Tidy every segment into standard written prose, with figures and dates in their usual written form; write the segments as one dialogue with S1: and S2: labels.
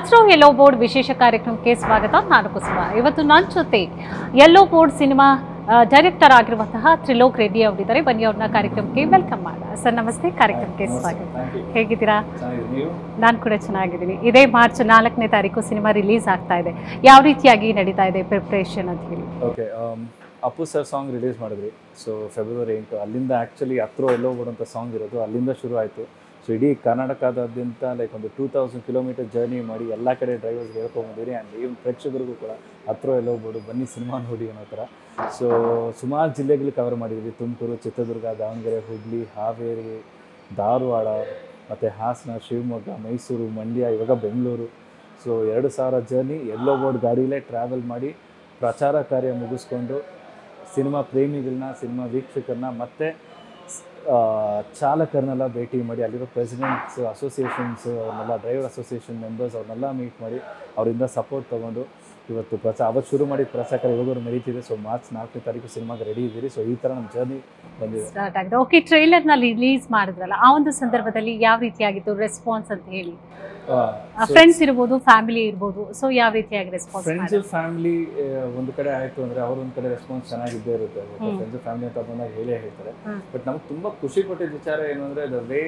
S1: Through yellow board ವಿಶೇಷ ಕಾರ್ಯಕ್ರಮಕ್ಕೆ ಸ್ವಾಗತ. ನಾನು ಕುಸುಮ. ಇವತ್ತು ನನ್ನ ಜೊತೆ ಯೆಲ್ಲೋ ಬೋರ್ಡ್ ಸಿನಿಮಾ ಡೈರೆಕ್ಟರ್ ಆಗಿರುವಂತಹ ತ್ರಿಲೋಕ್ ರೆಡ್ಡಿ ಅವರಿದ್ದಾರೆ. ಬನ್ನಿ ಅವ್ರನ್ನ ಕಾರ್ಯಕ್ರಮಕ್ಕೆ ವೆಲ್ಕಮ್ ಮಾಡೋಣ. ಸರ್ ನಮಸ್ತೆ, ಕಾರ್ಯಕ್ರಮಕ್ಕೆ ಸ್ವಾಗತ. ಹೇಗಿದ್ದೀರಾ? ನಾನು ಕೂಡ ಚೆನ್ನಾಗಿದ್ದೀನಿ. ಇದೇ ಮಾರ್ಚ್ 4ನೇ ತಾರೀಕು ಸಿನಿಮಾ ರಿಲೀಸ್ ಆಗ್ತಾ ಇದೆ. ಯಾವ ರೀತಿಯಾಗಿ ನಡೀತಾ ಇದೆ ಪ್ರಿಪ್ರೇಷನ್ ಅಂತ ಹೇಳಿ?
S2: Okay, Appu sir song release ಮಾಡಿದ್ರಿ. ಸೊ ಫೆಬ್ರವರಿ 8 ಅಲ್ಲಿಂದ ಆ್ಯಕ್ಚುಲಿ ಹತ್ರ ಎಲ್ಲೋ ಬೋರ್ಡ್ ಸಾಂಗ್ ಇರೋದು ಅಲ್ಲಿಂದ ಶುರು ಆಯಿತು. ಸೊ ಇಡೀ ಕರ್ನಾಟಕದಾದ್ಯಂತ ಲೈಕ್ ಒಂದು 2000 ಕಿಲೋಮೀಟರ್ ಜರ್ನಿ ಮಾಡಿ ಎಲ್ಲ ಕಡೆ ಡ್ರೈವರ್ಸ್ಗೆ ಹೇಳ್ಕೊಂಡ್ಬಂದಿರಿ. ಆ್ಯಂಡ್ ಈವನ್ ಪ್ರೇಕ್ಷಕರಿಗೂ ಕೂಡ ಹತ್ರ ಎಲ್ಲೋ ಬೋರ್ಡು ಬನ್ನಿ ಸಿನಿಮಾ ನೋಡಿ ಅನ್ನೋ ಥರ. ಸೊ ಸುಮಾರು ಜಿಲ್ಲೆಗಳು ಕವರ್ ಮಾಡಿದ್ವಿ. ತುಮಕೂರು, ಚಿತ್ರದುರ್ಗ, ದಾವಣಗೆರೆ, ಹುಬ್ಬಳ್ಳಿ, ಹಾವೇರಿ, ಧಾರವಾಡ, ಮತ್ತು ಹಾಸನ, ಶಿವಮೊಗ್ಗ, ಮೈಸೂರು, ಮಂಡ್ಯ, ಇವಾಗ Bengaluru. So 2000 journey yellow board ಗಾಡಿಯಲ್ಲೇ ಟ್ರಾವೆಲ್ ಮಾಡಿ ಪ್ರಚಾರ ಕಾರ್ಯ ಮುಗಿಸ್ಕೊಂಡು ಸಿನಿಮಾ ಪ್ರೇಮಿಗಳನ್ನ, ಸಿನಿಮಾ ವೀಕ್ಷಕರನ್ನ ಮತ್ತು ಚಾಲಕರನ್ನೆಲ್ಲ ಭೇಟಿ ಮಾಡಿ ಅಲ್ಲಿರೋ ಪ್ರೆಸಿಡೆಂಟ್ಸ್, ಅಸೋಸಿಯೇಷನ್ಸು, ಅವ್ರನ್ನೆಲ್ಲ ಡ್ರೈವರ್ ಅಸೋಸಿಯೇಷನ್ ಮೆಂಬರ್ಸ್ ಅವ್ರನ್ನೆಲ್ಲ ಮೀಟ್ ಮಾಡಿ ಅವರಿಂದ ಸಪೋರ್ಟ್ ತೊಗೊಂಡು ಇವತ್ತು ಅವತ್ತು ಶುರು ಮಾಡಿ ಪ್ರಚಾರ ಇವಾಗವರು ನಡೀತಿದೆ. ಸೊ ಮಾರ್ಚ್ 4ನೇ ತಾರೀಕು ಸಿನಿಮಾಗೆ ರೆಡಿ ಇದ್ದೀರಿ. ಸೊ ಈ ಥರ ನಮ್ಮ ಜರ್ನಿ ಬಂದಿದೆ.
S1: ಸ್ಟಾರ್ಟ್ ಆಗಿದೆ. ಓಕೆ, ಟ್ರೈಲರ್ನ ರಿಲೀಸ್ ಮಾಡಿದ್ರಲ್ಲ, ಆ ಒಂದು ಸಂದರ್ಭದಲ್ಲಿ ಯಾವ ರೀತಿಯಾಗಿತ್ತು ರೆಸ್ಪಾನ್ಸ್ ಅಂತ ಹೇಳಿ? ಫ್ರೆಂಡ್ಸ್ ಇರ್ಬೋದು, ಫ್ಯಾಮಿಲಿ ಇರ್ಬೋದು, ಸೊ ಯಾವ ರೀತಿಯಾಗಿ ರೆಸ್ಪಾನ್ಸ್?
S2: ಫ್ರೆಂಡ್ಸ್ ಫ್ಯಾಮಿಲಿ ಒಂದು ಕಡೆ ಆಯಿತು ಅಂದರೆ ಅವ್ರ ಒಂದು ಕಡೆ ರೆಸ್ಪಾನ್ಸ್ ಚೆನ್ನಾಗಿದ್ದೇ ಇರುತ್ತೆ. ಫ್ರೆಂಡ್ಸ್ ಫ್ಯಾಮಿಲಿ ಅಂತ ಬಂದಾಗ ಹೇಳೇ ಹೇಳ್ತಾರೆ. ಬಟ್ ನಮ್ಗೆ ತುಂಬ ಖುಷಿ ಕೊಟ್ಟಿದ್ದ ವಿಚಾರ ಏನು ಅಂದರೆ ದ ವೇ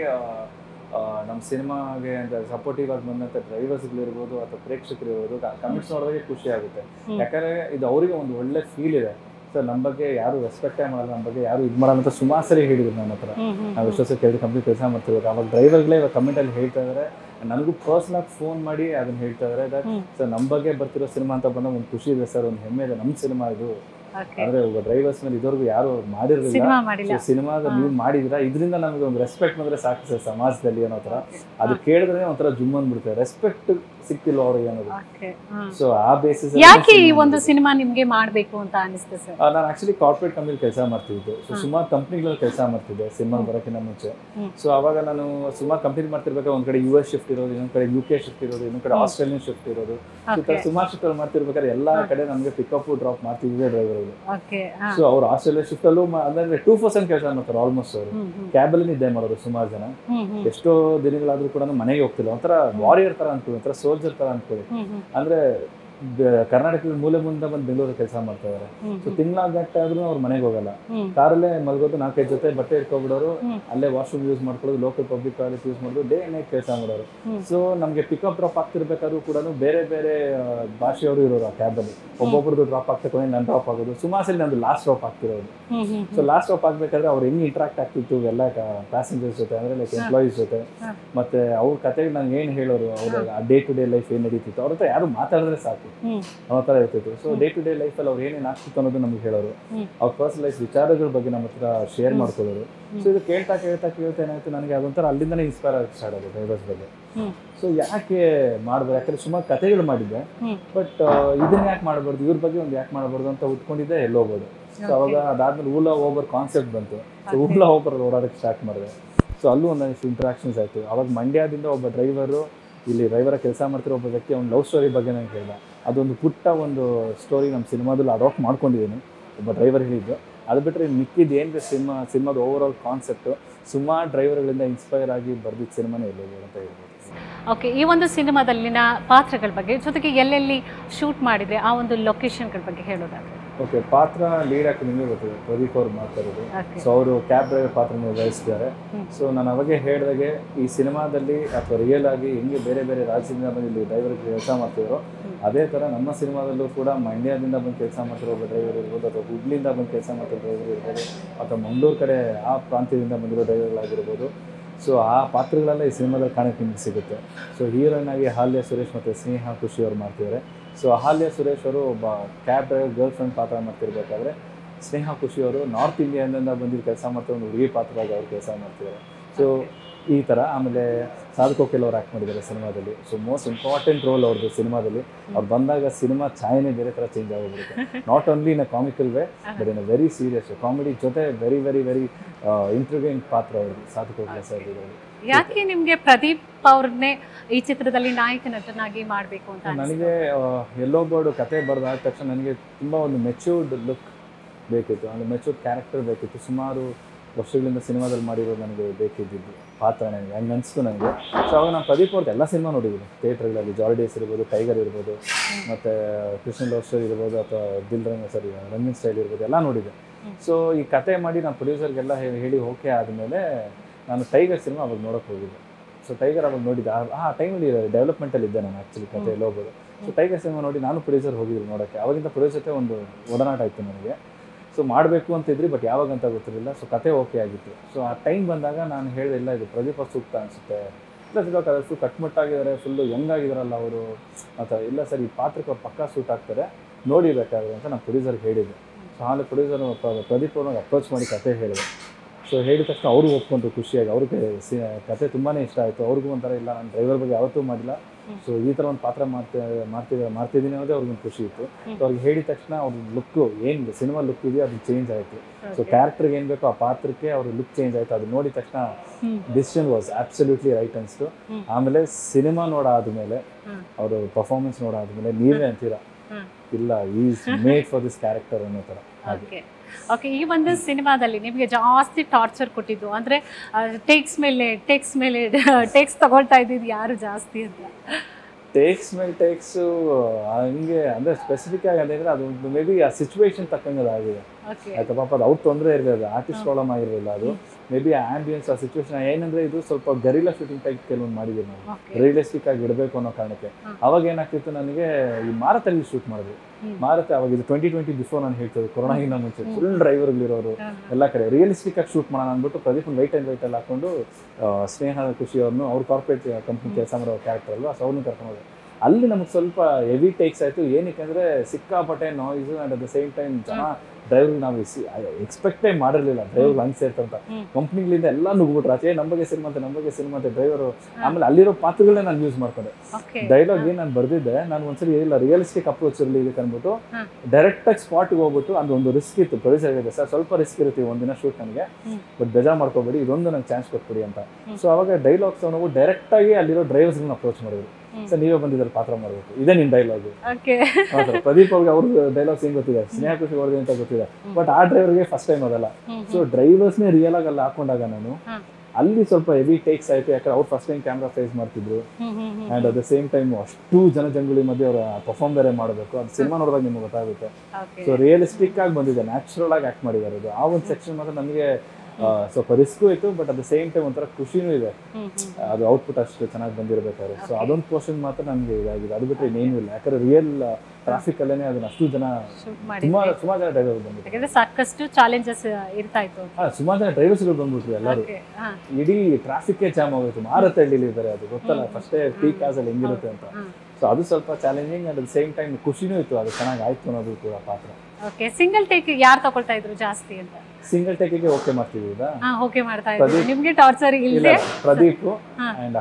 S2: ನಮ್ಮ ಸಿನಿಮಾಗೆ ಅಂತ ಸಪೋರ್ಟಿವ್ ಆಗಿ ಬಂದಂಥ ಡ್ರೈವರ್ಸ್ಗಳಿರ್ಬೋದು ಅಥವಾ ಪ್ರೇಕ್ಷಕರು ಇರ್ಬೋದು, ಕಮೆಂಟ್ಸ್ ನೋಡಿದಾಗೆ ಖುಷಿ ಆಗುತ್ತೆ. ಯಾಕಂದರೆ ಇದು ಅವರಿಗೆ ಒಂದು ಒಳ್ಳೆ ಫೀಲ್ ಇದೆ. ಸರ್ ನಮ್ಮ ಬಗ್ಗೆ ಯಾರು ರೆಸ್ಪೆಕ್ಟೇ ಮಾಡಲ್ಲ, ನಮ್ಮ ಬಗ್ಗೆ ಯಾರು ಇದು ಮಾಡಲ್ಲ ಅಂತ ಸುಮಾರು ಸರಿ ಹೇಳಿದ್ರು ನನ್ನ ಹತ್ರ. ನಾವು ಎಷ್ಟೋ ಸರಿ ಕೇಳಿ ಕಂಪ್ನಿ ಕೆಲಸ ಮಾಡ್ತಿರ್ಬೇಕು. ಅವಾಗ ಡ್ರೈವರ್ಗಳೇ ಇವಾಗ ಕಮೆಂಟಲ್ಲಿ ಹೇಳ್ತಾ ಇದ್ದಾರೆ, ನನಗೂ ಪರ್ಸ್ನಲಾಗಿ ಫೋನ್ ಮಾಡಿ ಅದನ್ನು ಹೇಳ್ತಾ ಇದ್ದಾರೆ. ಸರ್ ನಮ್ಮ ಬಗ್ಗೆ ಬರ್ತಿರೋ ಸಿನಿಮಾ ಅಂತ ಬಂದಾಗ ಒಂದು ಖುಷಿ ಇದೆ ಸರ್, ಒಂದು ಹೆಮ್ಮೆ ಇದೆ, ನಮ್ಮ ಸಿನಿಮಾ ಇದು. ಅಂದ್ರೆ ಒಬ್ಬ ಡ್ರೈವರ್ಸ್ ಮೇಲೆ ಇದುವರೆಗೂ ಯಾರು ಮಾಡಿರಲಿಲ್ಲ, ಸಿನಿಮಾದ ನೀವು ಮಾಡಿದ್ರ, ಇದರಿಂದ ನಮಗೆ ಒಂದು ರೆಸ್ಪೆಕ್ಟ್ ಬಂದ್ರೆ ಸಾಕು ಸರ್ ಸಮಾಜದಲ್ಲಿ ಅನ್ನೋ ತರ. ಅದು ಕೇಳಿದ್ರೆ ಒಂಥರ ಜುಮ್ ಅಂದ್ಬಿಡುತ್ತೆ, ರೆಸ್ಪೆಕ್ಟ್ ಸಿಕ್ತಿಲ್ಲ ಅವ್ರಿಗೆ ಅನ್ನೋದು. ಸೊ ಆ ಬೇಸಿಸ್
S1: ಯಾಕೆ ಈ ಒಂದು ಸಿನಿಮಾ ನಿಮ್ಗೆ ಮಾಡ್ಬೇಕು ಅಂತ ಅನಿಸ್ತು ಸರ್?
S2: ನಾನು ಆಕ್ಚುಲಿ ಕಾರ್ಪೊರೇಟ್ ಕಂಪ್ನಿಲಿ ಕೆಲಸ ಮಾಡ್ತಿದ್ದೆ. ಸೊ ಸುಮಾರು ಕಂಪ್ನಿಗಳಲ್ಲಿ ಕೆಲಸ ಮಾಡ್ತಿದ್ದೆ ಸಿನಿಮಾ ಬರೋಕ್ಕಿಂತ ಮುಂಚೆ. ಸೊ ಅವಾಗ ನಾನು ಸುಮಾರು ಕಂಪ್ನಿ ಮಾಡ್ತಿರ್ಬೇಕಾದ್ರೆ ಒಂದ್ ಕಡೆ US ಶಿಫ್ಟ್ ಇರೋದು, ಇನ್ನೊಂದ್ ಕಡೆ UK ಶಿಫ್ಟ್ ಇರೋದು, ಇನ್ನೊಂದ್ ಕಡೆ ಆಸ್ಟ್ರೇಲಿಯನ್ ಶಿಫ್ಟ್ ಇರೋದು. ಸುಮಾರು ಶಿಫ್ಟ್ ಮಾಡ್ತಿರ್ಬೇಕಾದ್ರೆ ಎಲ್ಲಾ ಕಡೆ ನಮ್ಗೆ ಪಿಕಪ್ ಡ್ರಾಪ್ ಮಾಡ್ತಿದ್ದೆ ಡ್ರೈವರ್. ಸೊ ಅವ್ರು ಆಸ್ಟ್ರೇಲಿಯಾ ಶಿಫ್ಟ್ ಅಲ್ಲೂ ಅಂದ್ರೆ 2% ಕೆಲಸ ಮಾಡ್ತಾರೆ ಆಲ್ಮೋಸ್ಟ್. ಅವರು ಕ್ಯಾಬ್ ಅಲ್ಲಿ ನಿದ್ದೆ ಮಾಡೋರು ಸುಮಾರು ಜನ. ಎಷ್ಟೋ ದಿನಗಳಾದ್ರೂ ಕೂಡ ಮನೆಗೆ ಹೋಗ್ತಿಲ್ಲ. ಒಂಥರ ವಾರಿಯರ್ ತರ ಅನ್ಕೊಳ್ಳಿ, ಒಂಥರ ಸೋಲ್ಜರ್ ತರ ಅನ್ಕೊಳ್ಳಿ. ಅಂದ್ರೆ ಕರ್ನಾಟಕದ ಮೂಲೆ ಮುಂದೆ ಬಂದು ಬೆಂಗಳೂರು ಕೆಲಸ ಮಾಡ್ತಾ ಇದಾರೆ. ಸೊ ತಿಂಗಳಾಗಟ್ಟೆ ಆದ್ರೂ ಅವ್ರ ಮನೆಗೆ ಹೋಗಲ್ಲ, ಕಾರಲ್ಲೇ ಮಲ್ಗೋದು, 4-5 ಜೊತೆ ಬಟ್ಟೆ ಇಟ್ಕೊಬಿಡೋರು, ಅಲ್ಲೇ ವಾಶ್ರೂಮ್ ಯೂಸ್ ಮಾಡ್ಕೊಳ್ಳೋದು, ಲೋಕಲ್ ಪಬ್ಲಿಕ್ ಟಾಯ್ಲೆಟ್ ಯೂಸ್ ಮಾಡೋದು, ಡೇ ನೈಟ್ ಕೆಲಸ ಮಾಡೋರು. ಸೊ ನಮ್ಗೆ ಪಿಕಪ್ ಡ್ರಾಪ್ ಆಗ್ತಿರ್ಬೇಕಾದ್ರೂ ಕೂಡ ಬೇರೆ ಬೇರೆ ಭಾಷೆಯವರು ಇರೋರು ಆ ಕ್ಯಾಬಲ್ಲಿ. ಒಬ್ಬೊಬ್ರದ್ದು ಡ್ರಾಪ್ ಆಗ್ತದೆ, ನನ್ನ ಡ್ರಾಪ್ ಆಗೋದು, ಸುಮಾರು ಸಲ ನಂದು ಲಾಸ್ಟ್ ಡ್ರಾಪ್ ಆಗ್ತಿರೋದು. ಸೊ ಲಾಸ್ಟ್ ಡ್ರಾಪ್ ಆಗ್ಬೇಕಾದ್ರೆ ಅವ್ರು ಹೆಂಗ್ ಇಂಟ್ರಾಕ್ಟ್ ಆಗ್ತಿತ್ತು ಎಲ್ಲ ಪ್ಯಾಸೆಂಜರ್ಸ್ ಜೊತೆ, ಅಂದ್ರೆ ಲೈಕ್ ಎಂಪ್ಲಾಯೀಸ್ ಜೊತೆ, ಮತ್ತೆ ಅವ್ರ ಕತೆಗೆ ನಂಗೆ ಏನ್ ಹೇಳೋರು, ಅವ್ರ ಡೇ ಟು ಡೇ ಲೈಫ್ ಏನ್ ನಡೀತಿತ್ತು, ಅವ್ರ ಹತ್ರ ಯಾರು ಮಾತಾಡಿದ್ರೆ ಸಾಕು ಅನ್ನೋ ಥರ ಇರ್ತಿತ್ತು. ಸೊ ಡೇ ಟು ಡೇ ಲೈಫಲ್ಲಿ ಅವ್ರು ಏನೇನು ಆಗ್ತಿತ್ತು ಅನ್ನೋದು ನಮ್ಗೆ ಹೇಳೋರು. ಅವ್ರ ಪರ್ಸನಲ್ ಲೈಫ್ ವಿಚಾರಗಳ ಬಗ್ಗೆ ನಮ್ಮ ಹತ್ರ ಶೇರ್ ಮಾಡ್ಕೊಳ್ಳೋರು. ಸೊ ಇದು ಕೇಳ್ತಾ ಏನಾಯ್ತು, ನನಗೆ ಅದೊಂಥರ ಅಲ್ಲಿಂದನೇ ಇನ್ಸ್ಪೈರ್ ಆಗಿ ಸ್ಟಾರ್ಟ್ ಆಗುತ್ತೆ ಡ್ರೈವರ್ಸ್ ಬಗ್ಗೆ. ಸೊ ಯಾಕೆ ಮಾಡ್ಬೋದು, ಯಾಕಂದ್ರೆ ಸುಮಾರು ಕಥೆಗಳು ಮಾಡಿದ್ದೆ, ಬಟ್ ಇದನ್ನ ಯಾಕೆ ಮಾಡಬಾರ್ದು, ಇವ್ರ ಬಗ್ಗೆ ಒಂದು ಯಾಕೆ ಮಾಡಬಾರ್ದು ಅಂತ ಉಟ್ಕೊಂಡಿದ್ದೆ ಎಲ್ಲೋ ಬೋರ್ಡ್. ಸೊ ಅವಾಗ ಅದಾದ್ಮೇಲೆ ಊಲಾ ಓಬರ್ ಕಾನ್ಸೆಪ್ಟ್ ಬಂತು. ಸೊ ಊಲಾ ಓಬರ್ ಓಡಾಡಕ್ಕೆ ಸ್ಟಾರ್ಟ್ ಮಾಡಿದೆ. ಸೊ ಅಲ್ಲೂ ಒಂದಷ್ಟು ಇಂಟ್ರಾಕ್ಷನ್ಸ್ ಆಯಿತು. ಅವಾಗ ಮಂಡ್ಯದಿಂದ ಒಬ್ಬ ಡ್ರೈವರು, ಇಲ್ಲಿ ಡ್ರೈವರ ಕೆಲಸ ಮಾಡ್ತಿರೋ ಒಬ್ಬ ವ್ಯಕ್ತಿ ಒಂದು ಲವ್ ಸ್ಟೋರಿ ಬಗ್ಗೆ ನನಗೆ ಹೇಳಿದ. ಅದೊಂದು ಪುಟ್ಟ ಒಂದು ಸ್ಟೋರಿ ನಮ್ಮ ಸಿನಿಮಾದಲ್ಲಿ ಅಡಾಪ್ಟ್ ಮಾಡ್ಕೊಂಡಿದ್ದೀನಿ, ಒಬ್ಬ ಡ್ರೈವರ್ ಹೇಳಿದ್ದು. ಅದು ಬಿಟ್ಟರೆ ಮಿಕ್ಕಿದ್ದು ಏನಿದೆ ಸಿನಿಮಾದ ಓವರ್ ಆಲ್ ಕಾನ್ಸೆಪ್ಟು ಸುಮಾರು ಡ್ರೈವರ್ಗಳಿಂದ ಇನ್ಸ್ಪೈರ್ ಆಗಿ ಬರ್ದಿದ್ದ ಸಿನಿಮಾನೇ ಎಲ್ಲೋ ಅಂತ ಹೇಳ್ಬೋದು.
S1: ಓಕೆ, ಈ ಒಂದು ಸಿನಿಮಾದಲ್ಲಿನ ಪಾತ್ರಗಳ ಬಗ್ಗೆ, ಜೊತೆಗೆ ಎಲ್ಲೆಲ್ಲಿ ಶೂಟ್ ಮಾಡಿದ್ರೆ ಆ ಒಂದು ಲೊಕೇಶನ್ಗಳ ಬಗ್ಗೆ ಹೇಳೋದಾದ್ರೆ?
S2: ಓಕೆ, ಪಾತ್ರ ಲೀಡ್ ಆಗಿ ನಿಮಗೆ ಗೊತ್ತಿದೆ, ಪ್ರದೀಪ್ ಅವ್ರು ಮಾಡ್ತಾ ಇರೋದು. ಸೊ ಅವರು ಕ್ಯಾಬ್ ಡ್ರೈವರ್ ಪಾತ್ರ ನಿರ್ವಹಿಸ್ತಿದ್ದಾರೆ. ಸೊ ನಾನು ಅವಾಗೆ ಹೇಳಿದಾಗೆ ಈ ಸಿನಿಮಾದಲ್ಲಿ ಅಥವಾ ರಿಯಲ್ ಆಗಿ ಹೆಂಗೆ ಬೇರೆ ಬೇರೆ ರಾಜ್ಯದಿಂದ ಬಂದು ಇಲ್ಲಿ ಡ್ರೈವರ್ ಕೆಲಸ ಮಾಡ್ತಿದ್ರು, ಅದೇ ಥರ ನಮ್ಮ ಸಿನಿಮಾದಲ್ಲೂ ಕೂಡ ಮಂಡ್ಯದಿಂದ ಬಂದು ಕೆಲಸ ಮಾಡ್ತಿರೋ ಒಬ್ಬ ಡ್ರೈವರ್ ಇರ್ಬೋದು, ಅಥವಾ ಹುಬ್ಳಿಯಿಂದ ಬಂದು ಕೆಲಸ ಮಾಡ್ತಿರೋ ಡ್ರೈವರ್ ಇರ್ಬೋದು, ಅಥವಾ ಮಂಗಳೂರು ಕಡೆ ಆ ಪ್ರಾಂತ್ಯದಿಂದ ಬಂದಿರೋ ಡ್ರೈವರ್ಗಳಾಗಿರ್ಬೋದು. ಸೊ ಆ ಪಾತ್ರಗಳೆಲ್ಲ ಈ ಸಿನಿಮಾದಲ್ಲಿ ಕಾಣಕ್ಕೆ ನಿಮ್ಗೆ ಸಿಗುತ್ತೆ. ಸೊ ಹೀರೋಯಿನ್ ಆಗಿ ಅಹಲ್ಯ ಸುರೇಶ್ ಮತ್ತು ಸ್ನೇಹ ಖುಷಿ ಅವ್ರು ಮಾಡ್ತಿದ್ದಾರೆ. ಸೊ ಅಹಲ್ಯ ಸುರೇಶ್ ಅವರು ಒಬ್ಬ ಕ್ಯಾಬ್ ಡ್ರೈವರ್ ಗರ್ಲ್ ಫ್ರೆಂಡ್ ಪಾತ್ರ ಮಾಡ್ತಿರ್ಬೇಕಾದ್ರೆ, ಸ್ನೇಹ ಖುಷಿ ಅವರು ನಾರ್ತ್ ಇಂಡಿಯಾದಿಂದ ಬಂದಿದ್ದು ಕೆಲಸ ಮಾಡ್ತಿರೋ ಒಂದು ಹುಡುಗಿ ಪಾತ್ರವಾಗಿ ಅವ್ರು ಕೆಲಸ ಮಾಡ್ತಿದ್ದಾರೆ. ಸೊ ಈ ಥರ. ಆಮೇಲೆ ಸಾಧು ಕೋಕಿಲ ಅವ್ರು ಆ್ಯಕ್ಟ್ ಮಾಡಿದ್ದಾರೆ ಸಿನಿಮಾದಲ್ಲಿ. ಸೊ ಮೋಸ್ಟ್ ಇಂಪಾರ್ಟೆಂಟ್ ರೋಲ್ ಅವ್ರದ್ದು ಸಿನಿಮಾದಲ್ಲಿ. ಅವ್ರು ಬಂದಾಗ ಸಿನಿಮಾ ಛಾಯೆನೇ ಬೇರೆ ಥರ ಚೇಂಜ್ ಆಗೋಗ್ಬಿಡುತ್ತೆ. Not only in a comical way, but in a very serious comedy ಜೊತೆ ವೆರಿ ವೆರಿ ವೆರಿ ಇಂಟ್ರಿಗಿಂಗ್ ಪಾತ್ರ ಅವ್ರದ್ದು ಸಾಧು ಕೋಕಿಲ ಸರ್ ಇದರಲ್ಲಿ.
S1: ಯಾಕೆ ನಿಮಗೆ ಪ್ರದೀಪ್ ಅವ್ರನ್ನೇ ಈ ಚಿತ್ರದಲ್ಲಿ ನಾಯಕ ನಟನಾಗಿ ಮಾಡಬೇಕು ಅಂತ?
S2: ನನಗೆ ಎಲ್ಲೋ ಬೋರ್ಡ್ ಕತೆ ಬರೆದಾದ ತಕ್ಷಣ ನನಗೆ ತುಂಬ ಒಂದು ಮೆಚ್ಯೂರ್ಡ್ ಲುಕ್ ಬೇಕಿತ್ತು, ಒಂದು ಮೆಚ್ಯೂರ್ಡ್ ಕ್ಯಾರೆಕ್ಟರ್ ಬೇಕಿತ್ತು. ಸುಮಾರು ವರ್ಷಗಳಿಂದ ಸಿನಿಮಾದಲ್ಲಿ ಮಾಡಿರೋದು ನನಗೆ ಬೇಕಿದ್ದಿದ್ದು ಪಾತ್ರ ನನಗೆ ಹಂಗೆ ಅನಿಸ್ತು ನನಗೆ. ಸೊ ಅವಾಗ ನಾನು ಪ್ರದೀಪ್ ಅವ್ರದ್ದು ಎಲ್ಲ ಸಿನಿಮಾ ನೋಡಿದ್ದೀನಿ ಥಿಯೇಟ್ರ್ಗಳಲ್ಲಿ. ಜಾಲಿಡೇಸ್ ಇರ್ಬೋದು, ಟೈಗರ್ ಇರ್ಬೋದು, ಮತ್ತು ಕೃಷ್ಣ ಲವ್ ಸ್ಟೋರಿ ಇರ್ಬೋದು, ಅಥವಾ ರಂಜಿನ್ ಸ್ಟೈಲ್ ಇರ್ಬೋದು, ಎಲ್ಲ ನೋಡಿದೆ. ಸೊ ಈ ಕತೆ ಮಾಡಿ ನಾನು ಪ್ರೊಡ್ಯೂಸರ್ಗೆಲ್ಲ ಹೇಳಿ ಓಕೆ ಆದಮೇಲೆ ನಾನು ಟೈಗರ್ ಸಿನಿಮಾ ಅವಾಗ ನೋಡೋಕೆ ಹೋಗಿದ್ದೆ. ಸೊ ಟೈಗರ್ ಅವಾಗ ನೋಡಿದ್ದೆ. ಆ ಟೈಮಲ್ಲಿ ಡೆವಲಪ್ಮೆಂಟಲ್ಲಿ ಇದ್ದೆ ನಾನು ಆ್ಯಕ್ಚುಲಿ ಕಥೆಯಲ್ಲಿ ಹೋಗೋದು. ಸೊ ಟೈಗರ್ ಸಿನಿಮಾ ನೋಡಿ ನಾನು ಪ್ರೊಡ್ಯೂಸರ್ ಹೋಗಿದ್ರು ನೋಡೋಕ್ಕೆ. ಅವಾಗಿಂದ ಪ್ರೊಡ್ಯೂಸರ್ ಜೊತೆ ಒಂದು ಒಡನಾಟ ಆಯಿತು ನನಗೆ. ಸೊ ಮಾಡಬೇಕು ಅಂತಿದ್ರಿ, ಬಟ್ ಯಾವಾಗ ಅಂತ ಗೊತ್ತಿರಲಿಲ್ಲ. ಸೊ ಕತೆ ಓಕೆ ಆಗಿತ್ತು. ಸೊ ಆ ಟೈಮ್ ಬಂದಾಗ ನಾನು ಹೇಳಿದೆ, ಇಲ್ಲ ಇದು ಪ್ರದೀಪ ಸೂಕ್ತ ಅನಿಸುತ್ತೆ, ಇಲ್ಲ ತಿಲೋಕ್ ಅದು ಫುಲ್ ಕಟ್ಮುಟ್ಟಾಗಿದ್ದಾರೆ, ಫುಲ್ಲು ಯಂಗಾಗಿದ್ದಾರಲ್ಲ ಅವರು, ಅಥವಾ ಇಲ್ಲ ಸರ್ ಈ ಪಾತ್ರಕ್ಕೆ ಅವ್ರು ಪಕ್ಕಾ ಸೂಟ್ ಆಗ್ತಾರೆ, ನೋಡಿಬೇಕಾದ್ರೆ ಅಂತ ನಾನು ಪ್ರೊಡ್ಯೂಸರ್ಗೆ ಹೇಳಿದೆ. ಸೊ ಆಮೇಲೆ ಪ್ರೊಡ್ಯೂಸರ್ ಪ್ರದೀಪ್ ಅವ್ರಿಗೆ ಅಪ್ರೋಚ್ ಮಾಡಿ ಕತೆ ಹೇಳಿದೆ. ಸೊ ಹೇಳಿದ ತಕ್ಷಣ ಅವರು ಒಪ್ಕೊಂಡ್ರು ಖುಷಿಯಾಗಿ. ಅವ್ರಿಗೆ ಕತೆ ತುಂಬಾ ಇಷ್ಟ ಆಯಿತು. ಅವ್ರಿಗೂ ಒಂಥರ, ಇಲ್ಲ ನಾನು ಡ್ರೈವರ್ ಬಗ್ಗೆ ಯಾವತ್ತೂ ಮಾಡಿಲ್ಲ, ಸೊ ಈ ಥರ ಒಂದು ಪಾತ್ರ ಮಾಡ್ತಿದ್ದೀನಿ ಅನ್ನೋದೇ ಅವ್ರಿಗೊಂದು ಖುಷಿ ಇತ್ತು. ಸೊ ಅವ್ರಿಗೆ ಹೇಳಿದ ತಕ್ಷಣ ಅವ್ರ ಲುಕ್ಕು ಏನು ಸಿನಿಮಾ ಲುಕ್ ಇದೆಯೋ ಅದು ಚೇಂಜ್ ಆಯಿತು. ಸೊ ಕ್ಯಾರೆಕ್ಟರ್ಗೆ ಏನು ಬೇಕೋ ಆ ಪಾತ್ರಕ್ಕೆ ಅವ್ರ ಲುಕ್ ಚೇಂಜ್ ಆಯಿತು. ಅದು ನೋಡಿದ ತಕ್ಷಣ ಡಿಸಿಷನ್ ವಾಸ್ ಆಬ್ಸಲ್ಯೂಟ್ಲಿ ರೈಟ್ ಅನಿಸ್ತು. ಆಮೇಲೆ ಸಿನಿಮಾ ನೋಡಾದ್ಮೇಲೆ, ಅವರು ಪರ್ಫಾರ್ಮೆನ್ಸ್ ನೋಡಾದ್ಮೇಲೆ ನೀವೇ ಅಂತೀರಾ, ಇಲ್ಲ is made for this character ಅನ್ನೋ ಥರ. ಹಾಗೆ
S1: ಓಕೆ, ಈ ಒಂದು ಸಿನಿಮಾದಲ್ಲಿ ನಿಮಗೆ ಜಾಸ್ತಿ ಟಾರ್ಚರ್ ಕೊಟ್ಟಿದ್ದು ಅಂದರೆ ಟೇಕ್ಸ್ ತಗೊಳ್ತಾ ಇದ್ದಿದ್ದು ಯಾರು ಜಾಸ್ತಿ ಅಂತ?
S2: ಟೇಕ್ಸ್ ಮೇಲೆ ಟೇಕ್ಸು ಹಂಗೆ ಅಂದರೆ ಸ್ಪೆಸಿಫಿಕ್ ಆಗಿ ಅಂದರೆ ಅದು ಮೇ ಬಿ ಆ ಸಿಚುವೇಶನ್ ತಕ್ಕಂಗೆ ಆಗಿದೆ ಆಯ್ತಾ. ಪಾಪ ಅದು ಅವ್ರ ತೊಂದರೆ ಇರಲಿಲ್ಲ, ಆರ್ಟಿಸ್ಟ್ ಪ್ರಾಬ್ಲಮ್ ಆಗಿರಲಿಲ್ಲ. ಅದು ಮೇ ಬಿ ಆಂಬಿಯನ್ಸ್, ಆ ಸಿಚುವೇಶನ್ ಏನಂದರೆ ಇದು ಸ್ವಲ್ಪ ಗರಿಲ್ಲಾ ಶೂಟಿಂಗ್ ಟೈಪ್ ಕೆಲವೊಂದು ಮಾಡಿದ್ದೀವಿ ನಾವು, ರಿಯಲಿಸ್ಟಿಕ್ ಆಗಿ ಇಡಬೇಕು ಅನ್ನೋ ಕಾರಣಕ್ಕೆ. ಅವಾಗ ಏನಾಗ್ತಿತ್ತು, ನನಗೆ ಈ ಮಾರತಲ್ಲಿ ಶೂಟ್ ಮಾಡಿದ್ವಿ. ಮಾರತ್ತೆ ಅವಾಗ ಇದು 2020 ಬಿಫೋರ್ ನಾನು ಹೇಳ್ತಿದ್ದೆ, ಕೊರೋನಾಗಿನ ಮುಂಚೆ ಫುಲ್ ಡ್ರೈವರ್ಗಳಿರೋರು ಎಲ್ಲ ಕಡೆ ರಿಯಲಿಸ್ಟಿಕ್ ಆಗಿ ಶೂಟ್ ಮಾಡೋಣ ಅಂದ್ಬಿಟ್ಟು ಪ್ರದೀಪ್ ವೈಟ್ ಆ್ಯಂಡ್ ವೈಟಲ್ಲಿ ಹಾಕೊಂಡು ಸ್ನೇಹ ಖುಷಿ ಅವ್ರನ್ನು, ಅವ್ರ ಕಾರ್ಪೊರೇಟ್ ಕಂಪ್ನಿ ಕೆಲಸ ಮಾಡೋ ಕ್ಯಾರೆಕ್ಟರ್ ಅಲ್ವಾ, ಸೊ ಅವ್ರನ್ನ ಕರ್ಕೊಂಡು ಹೋದೆ. ಅಲ್ಲಿ ನಮಗೆ ಸ್ವಲ್ಪ ಹೆವಿ ಟೇಕ್ಸ್ ಆಯಿತು. ಏನಕ್ಕೆ ಅಂದರೆ ಸಿಕ್ಕಾಪಟ್ಟೆ noise and at the same time ಜನ ಡ್ರೈವರ್ಗೆ ನಾವು ಎಕ್ಸ್ಪೆಕ್ಟೇ ಮಾಡಿರಲಿಲ್ಲ ಡ್ರೈವರ್ಗೆ ಹಂಗೆ ಸೇರ್ತಂತ. ಕಂಪ್ನಿಗಳಿಂದ ಎಲ್ಲ ನುಗ್ಬಿಟ್ರು, ಆಚೆ ನಮ್ಮ ಬಗ್ಗೆ ಸಿನಿಮಾ ಅಂತೆ ಡ್ರೈವರು. ಆಮೇಲೆ ಅಲ್ಲಿರೋ ಪಾತ್ರಗಳನ್ನೇ ನಾನು ಯೂಸ್ ಮಾಡ್ಕೊಂಡೆ. ಡೈಲಾಗ್ ಏನು ನಾನು ಬರೆದಿದ್ದೆ, ನಾನು ಒಂದ್ಸರಿ ಇಲ್ಲ ರಿಯಲಿಸ್ಟಿಕ್ ಅಪ್ರೋಚ್ ಇರಲಿ ಇದಕ್ಕೆ ಅಂದ್ಬಿಟ್ಟು ಡೈರೆಕ್ಟಾಗಿ ಸ್ಪಾಟ್ಗೆ ಹೋಗ್ಬಿಟ್ಟು, ಅದೊಂದು ರಿಸ್ಕ್ ಇತ್ತು. ಪ್ರೊಡ್ಯೂಸರ್ ಇದೆ, ಸರ್ ಸ್ವಲ್ಪ ರಿಸ್ಕ್ ಇರುತ್ತೆ ಒಂದಿನ ಶೂಟ್ ನನಗೆ, ಬಟ್ ಬೇಜಾರು ಮಾಡ್ಕೋಬೇಡಿ, ಇದೊಂದು ನಂಗೆ ಚಾನ್ಸ್ ಕೊಟ್ಬಿಡಿ ಅಂತ. ಸೊ ಅವಾಗ ಡೈಲಾಗ್ಸ್ ನಾವು ಡೈರೆಕ್ಟಾಗಿ ಅಲ್ಲಿರೋ ಡ್ರೈವರ್ಸ್ಗಳನ್ನ ಅಪ್ರೋಚ್ ಮಾಡಿದ್ರು. ಸರ್ ನೀವೇ ಬಂದಿದ್ದಾರೆ ಪಾತ್ರ ಮಾಡಬೇಕು, ಇದೇ ನಿನ್ನ ಡೈಲಾಗು. ಪ್ರದೀಪ್ ಅವ್ರಿಗೆ ಅವ್ರ ಡೈಲಾಗ್ಸ್ ಹೆಂಗ್ ಗೊತ್ತಿದೆ, ಸ್ನೇಹ ಖುಷಿ ಹೊಡೆದೆ ಅಂತ ಗೊತ್ತಿದೆ, ಬಟ್ ಆ ಡ್ರೈವರ್ಗೆ ಫಸ್ಟ್ ಟೈಮ್ ಅದಲ್ಲ. ಸೊ ಡ್ರೈವರ್ಸ್ನೇ ರಿಯಲ್ ಆಗಿ ಅಲ್ಲಿ ಹಾಕೊಂಡಾಗ ನಾನು ಅಲ್ಲಿ ಸ್ವಲ್ಪ ಹೆವಿ ಟೇಕ್ಸ್ ಆಯ್ತು. ಯಾಕಂದ್ರೆ ಅವ್ರು ಫಸ್ಟ್ ಟೈಮ್ ಕ್ಯಾಮ್ರಾ ಫೇಸ್ ಮಾಡ್ತಿದ್ರು and at the same time ಅಷ್ಟು ಜನಜಂಗುಳಿ ಮಧ್ಯೆ ಅವರ ಪರ್ಫಾರ್ಮ್ ಬೇರೆ ಮಾಡಬೇಕು. ಅದು ಸಿನಿಮಾ ನೋಡಿದಾಗ ನಿಮ್ಗೆ ಗೊತ್ತಾಗುತ್ತೆ. ಸೊ ರಿಯಲಿಸ್ಟಿಕ್ ಆಗಿ ಬಂದಿದೆ, ನ್ಯಾಚುರಲ್ ಆಗಿ ಆಕ್ಟ್ ಮಾಡಿದ್ದಾರೆ. ಅದು ಆ ಒಂದು ಸೆಕ್ಷನ್ ಮಾತ್ರ ನಮಗೆ ಸ್ವಲ್ಪ ರಿಸ್ಕು ಇತ್ತು, but at the same time ಒಂಥರ ಖುಷಿನೂ ಇದೆ. ಅದು ಔಟ್ಪುಟ್ ಅಷ್ಟು ಚೆನ್ನಾಗಿ ಬಂದಿರಬೇಕಾದ್ರೆ. ಸೊ ಅದೊಂದು ಪೋರ್ಷನ್ ಮಾತ್ರ ನಮಗೆ ಇದಾಗಿದೆ. ಅದು ಬಿಟ್ಟರೆ ಇನ್ನೇನು ಇಲ್ಲ. ಯಾಕಂದ್ರೆ ರಿಯಲ್ ಟ್ರಾಫಿಕ್ ಅಲ್ಲೇ ಅದನ್ನ ಅಷ್ಟು ಜನ ಸುಮಾರು ಜನ ಡ್ರೈವರ್ ಬಂದ್ಬಿಟ್ಟು
S1: ಸಾಕಷ್ಟು ಚಾಲೆಂಜಸ್ ಇರ್ತಾ ಇತ್ತು.
S2: ಸುಮಾರು ಜನ ಡ್ರೈವರ್ಸ್ಗಳು ಬಂದ್ಬಿಟ್ರು ಎಲ್ಲರೂ. ಇಡೀ ಟ್ರಾಫಿಕ್ಗೆ ಜಾಮ್ ಆಗೋಯ್ತು. ಮಾರತಹಳ್ಳಿಲಿ ಇದ್ದಾರೆ, ಅದು ಗೊತ್ತಲ್ಲ ಫಸ್ಟೇ ಪೀಕ್ ಕಾಸಲ್ಲಿ ಹೆಂಗಿರುತ್ತೆ ಅಂತ. ಸೊ ಅದು ಸ್ವಲ್ಪ challenging at the same time ಖುಷಿನೂ ಇತ್ತು. ಅದು ಚೆನ್ನಾಗಿ ಆಯ್ತು ಅನ್ನೋದು ಕೂಡ ಪಾತ್ರ.
S1: ಓಕೆ, ಸಿಂಗಲ್ ಟೇಕ್ ಯಾರು ತಗೊಳ್ತಾ ಇದ್ರು ಜಾಸ್ತಿ ಅಂತ?
S2: ಸಿಂಗಲ್ ಟೇಕಿಗೆ ಓಕೆ ಮಾಡ್ತಿದ್ವಿ.
S1: ಓಕೆ ಮಾಡ್ತಾ ಇದ್ರು. ನಿಮಗೆ ಟಾರ್ಚರ್ ಇಲ್ಲ?
S2: Pradeep and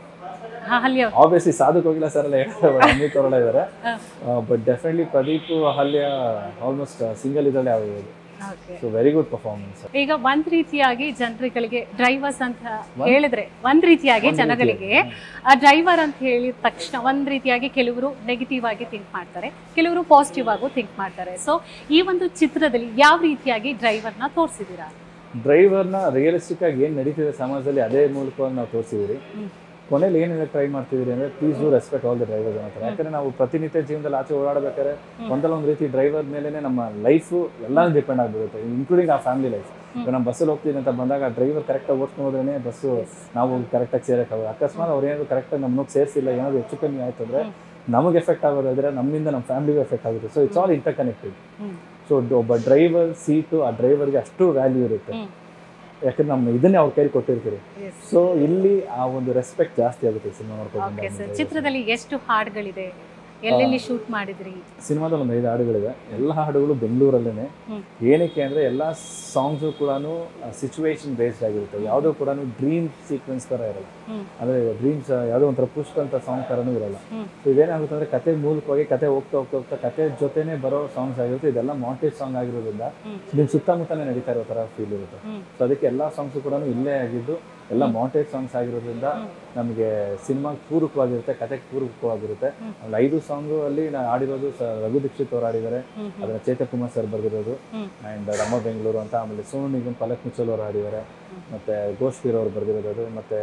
S2: Ahalya obviously Sadhu Kokila sir ಎಲ್ಲ ಹೇಳ್ತಾರೆ, ಅಮಿತ್ ಅವರೆಲ್ಲ ಇದ್ದಾರೆ. But definitely Pradeep Ahalya almost single ಇದರಲ್ಲಿ ಆಗೋದು. So very good performance.
S1: ಈಗ ಒಂದ್ ರೀತಿಯಾಗಿ ಜನರಿಗೆ ಡ್ರೈವರ್ಸ್ ಅಂತ ಹೇಳಿದ್ರೆ, ಒಂದ್ ರೀತಿಯಾಗಿ ಜನಗಳಿಗೆ ಆ ಡ್ರೈವರ್ ಅಂತ ಹೇಳಿದ ತಕ್ಷಣ ಒಂದ್ ರೀತಿಯಾಗಿ ಕೆಲವರು ನೆಗೆಟಿವ್ ಆಗಿ ಥಿಂಕ್ ಮಾಡ್ತಾರೆ, ಕೆಲವರು ಪಾಸಿಟಿವ್ ಆಗೂ ಥಿಂಕ್ ಮಾಡ್ತಾರೆ. ಸೊ ಈ ಒಂದು ಚಿತ್ರದಲ್ಲಿ ಯಾವ ರೀತಿಯಾಗಿ ಡ್ರೈವರ್ನ ತೋರಿಸಿದ್ದೀರಾ?
S2: ಡ್ರೈವರ್ನ ರಿಯಲಿಸ್ಟಿಕ್ ಆಗಿ ಏನು ನಡೀತಿದೆ ಸಮಾಜದಲ್ಲಿ ಅದೇ ಮೂಲಕವಾಗಿ ನಾವು ತೋರಿಸಿದ್ದೀವಿ. ಕೊನೆಯಲ್ಲಿ ಏನೆಲ್ಲ ಟ್ರೈ ಮಾಡ್ತಿದ್ದೀರಿ ಅಂದರೆ please do respect all the drivers ಅನ್ನೋ. ಯಾಕಂದರೆ ನಾವು ಪ್ರತಿನಿತ್ಯ ಜೀವನದಲ್ಲಿ ಆಚೆ ಓಡಾಡಬೇಕಾದ್ರೆ ಒಂದಲ್ಲ ಒಂದು ರೀತಿ ಡ್ರೈವರ್ ಮೇಲೆ ನಮ್ಮ ಲೈಫು ಎಲ್ಲನೂ ಡಿಪೆಂಡ್ ಆಗಿಬಿಡುತ್ತೆ, ಇನ್ಕ್ಲೂಡಿಂಗ್ ಆ ಫ್ಯಾಮಿಲಿ ಲೈಫ್. ಈಗ ನಮ್ಮ ಬಸ್ಸಲ್ಲಿ ಹೋಗ್ತೀನಿ ಅಂತ ಬಂದಾಗ ಡ್ರೈವರ್ ಕರೆಕ್ಟಾಗಿ ಓಡಿಸ್ಕೊಂಡು ಹೋದ್ರೇ ಬಸ್ಸು ನಾವು ಕರೆಕ್ಟಾಗಿ ಸೇರೋಕ್ಕಾಗೋದು. ಅಕಸ್ಮಾತ್ ಅವ್ರು ಏನಾದರೂ ಕರೆಕ್ಟಾಗಿ ನಮ್ಮನ್ನು ಸೇರಿಸಿಲ್ಲ, ಏನಾದರೂ ಹೆಚ್ಚು ಕಮ್ಮಿ ಆಯಿತು ಅಂದರೆ ನಮಗೆ ಎಫೆಕ್ಟ್ ಆಗೋದಾದರೆ ನಮ್ಮಿಂದ ನಮ್ಮ ಫ್ಯಾಮಿಲಿಗೂ ಎಫೆಕ್ಟ್ ಆಗುತ್ತೆ. So it's all interconnected. So ಒಬ್ಬ ಡ್ರೈವರ್ ಸೀಟು ಆ ಡ್ರೈವರ್ಗೆ ಅಷ್ಟು ವ್ಯಾಲ್ಯೂ ಇರುತ್ತೆ. ಯಾಕಂದ್ರೆ ನಮ್ಮ ಇದನ್ನೇ ಅವ್ರ ಕೈಲಿ ಕೊಟ್ಟಿರ್ತೀರಿ. ಸೊ ಇಲ್ಲಿ ಆ ಒಂದು ರೆಸ್ಪೆಕ್ಟ್ ಜಾಸ್ತಿ ಆಗುತ್ತೆ ಸಿನಿಮಾ ನೋಡ್ಕೊಂಡು.
S1: ಚಿತ್ರದಲ್ಲಿ ಎಷ್ಟು ಹಾಡುಗಳಿದೆ, ಎಲ್ಲೆಲ್ಲಿ ಶೂಟ್ ಮಾಡಿದ್ರಿ?
S2: ಸಿನಿಮಾದಲ್ಲಿ ಒಂದು 5 ಹಾಡುಗಳಿದೆ. ಎಲ್ಲ ಹಾಡುಗಳು ಬೆಂಗಳೂರಲ್ಲೇ. ಏನಕ್ಕೆ ಅಂದರೆ ಎಲ್ಲ ಸಾಂಗ್ಸು ಕೂಡ ಸಿಚುವೇಶನ್ ಬೇಸ್ಡ್ ಆಗಿರುತ್ತೆ. ಯಾವುದೂ ಕೂಡ ಡ್ರೀಮ್ ಸೀಕ್ವೆನ್ಸ್ ಥರ ಇರಲ್ಲ. ಅಂದರೆ ಡ್ರೀಮ್ಸ್ ಯಾವುದೋ ಒಂಥರ ಪುಷ್ ಅಂತ ಸಾಂಗ್ ಥರನೂ ಇರಲ್ಲ. ಸೊ ಇದೇನಾಗುತ್ತೆ ಅಂದರೆ ಕತೆ ಮೂಲಕವಾಗಿ ಕತೆ ಹೋಗ್ತಾ ಕತೆ ಜೊತೆನೇ ಬರೋ ಸಾಂಗ್ಸ್ ಆಗಿರುತ್ತೆ. ಇದೆಲ್ಲ ಮಾಂಟೇಜ್ ಸಾಂಗ್ ಆಗಿರೋದ್ರಿಂದ ನಿಮ್ಮ ಸುತ್ತಮುತ್ತನೇ ನಡೀತಾ ಇರೋ ಥರ ಫೀಲ್ ಇರುತ್ತೆ. ಸೊ ಅದಕ್ಕೆ ಎಲ್ಲ ಸಾಂಗ್ಸು ಕೂಡ ಇಲ್ಲೇ ಆಗಿದ್ದು ಎಲ್ಲ ಮಾಂಟೇಜ್ ಸಾಂಗ್ಸ್ ಆಗಿರೋದ್ರಿಂದ ನಮಗೆ ಸಿನಿಮಾಗೆ ಪೂರಕವಾಗಿರುತ್ತೆ, ಕತೆಗೆ ಪೂರಕವಾಗಿರುತ್ತೆ. ಆಮೇಲೆ 5 ಸಾಂಗು ಅಲ್ಲಿ ನಾನು ಆಡಿರೋದು ರಘು ದೀಕ್ಷಿತ್ ಅವ್ರು ಆಡಿದ್ದಾರೆ, ಅದರ ಚೇತನ್ ಕುಮಾರ್ ಸರ್ ಬರೆದಿರೋದು, ಆ್ಯಂಡ್ ರಮ್ಮ ಬೆಂಗಳೂರು ಅಂತ, ಆಮೇಲೆ ಸೋನು ನಿಗಮ್, ಪಲಕ್ ಮುಚ್ಚಲ್ ಅವರು ಆಡಿದ್ದಾರೆ, ಮತ್ತು ಘೋಷ್ಪೀರ್ ಅವರು ಬರೆದಿರೋದು, ಮತ್ತು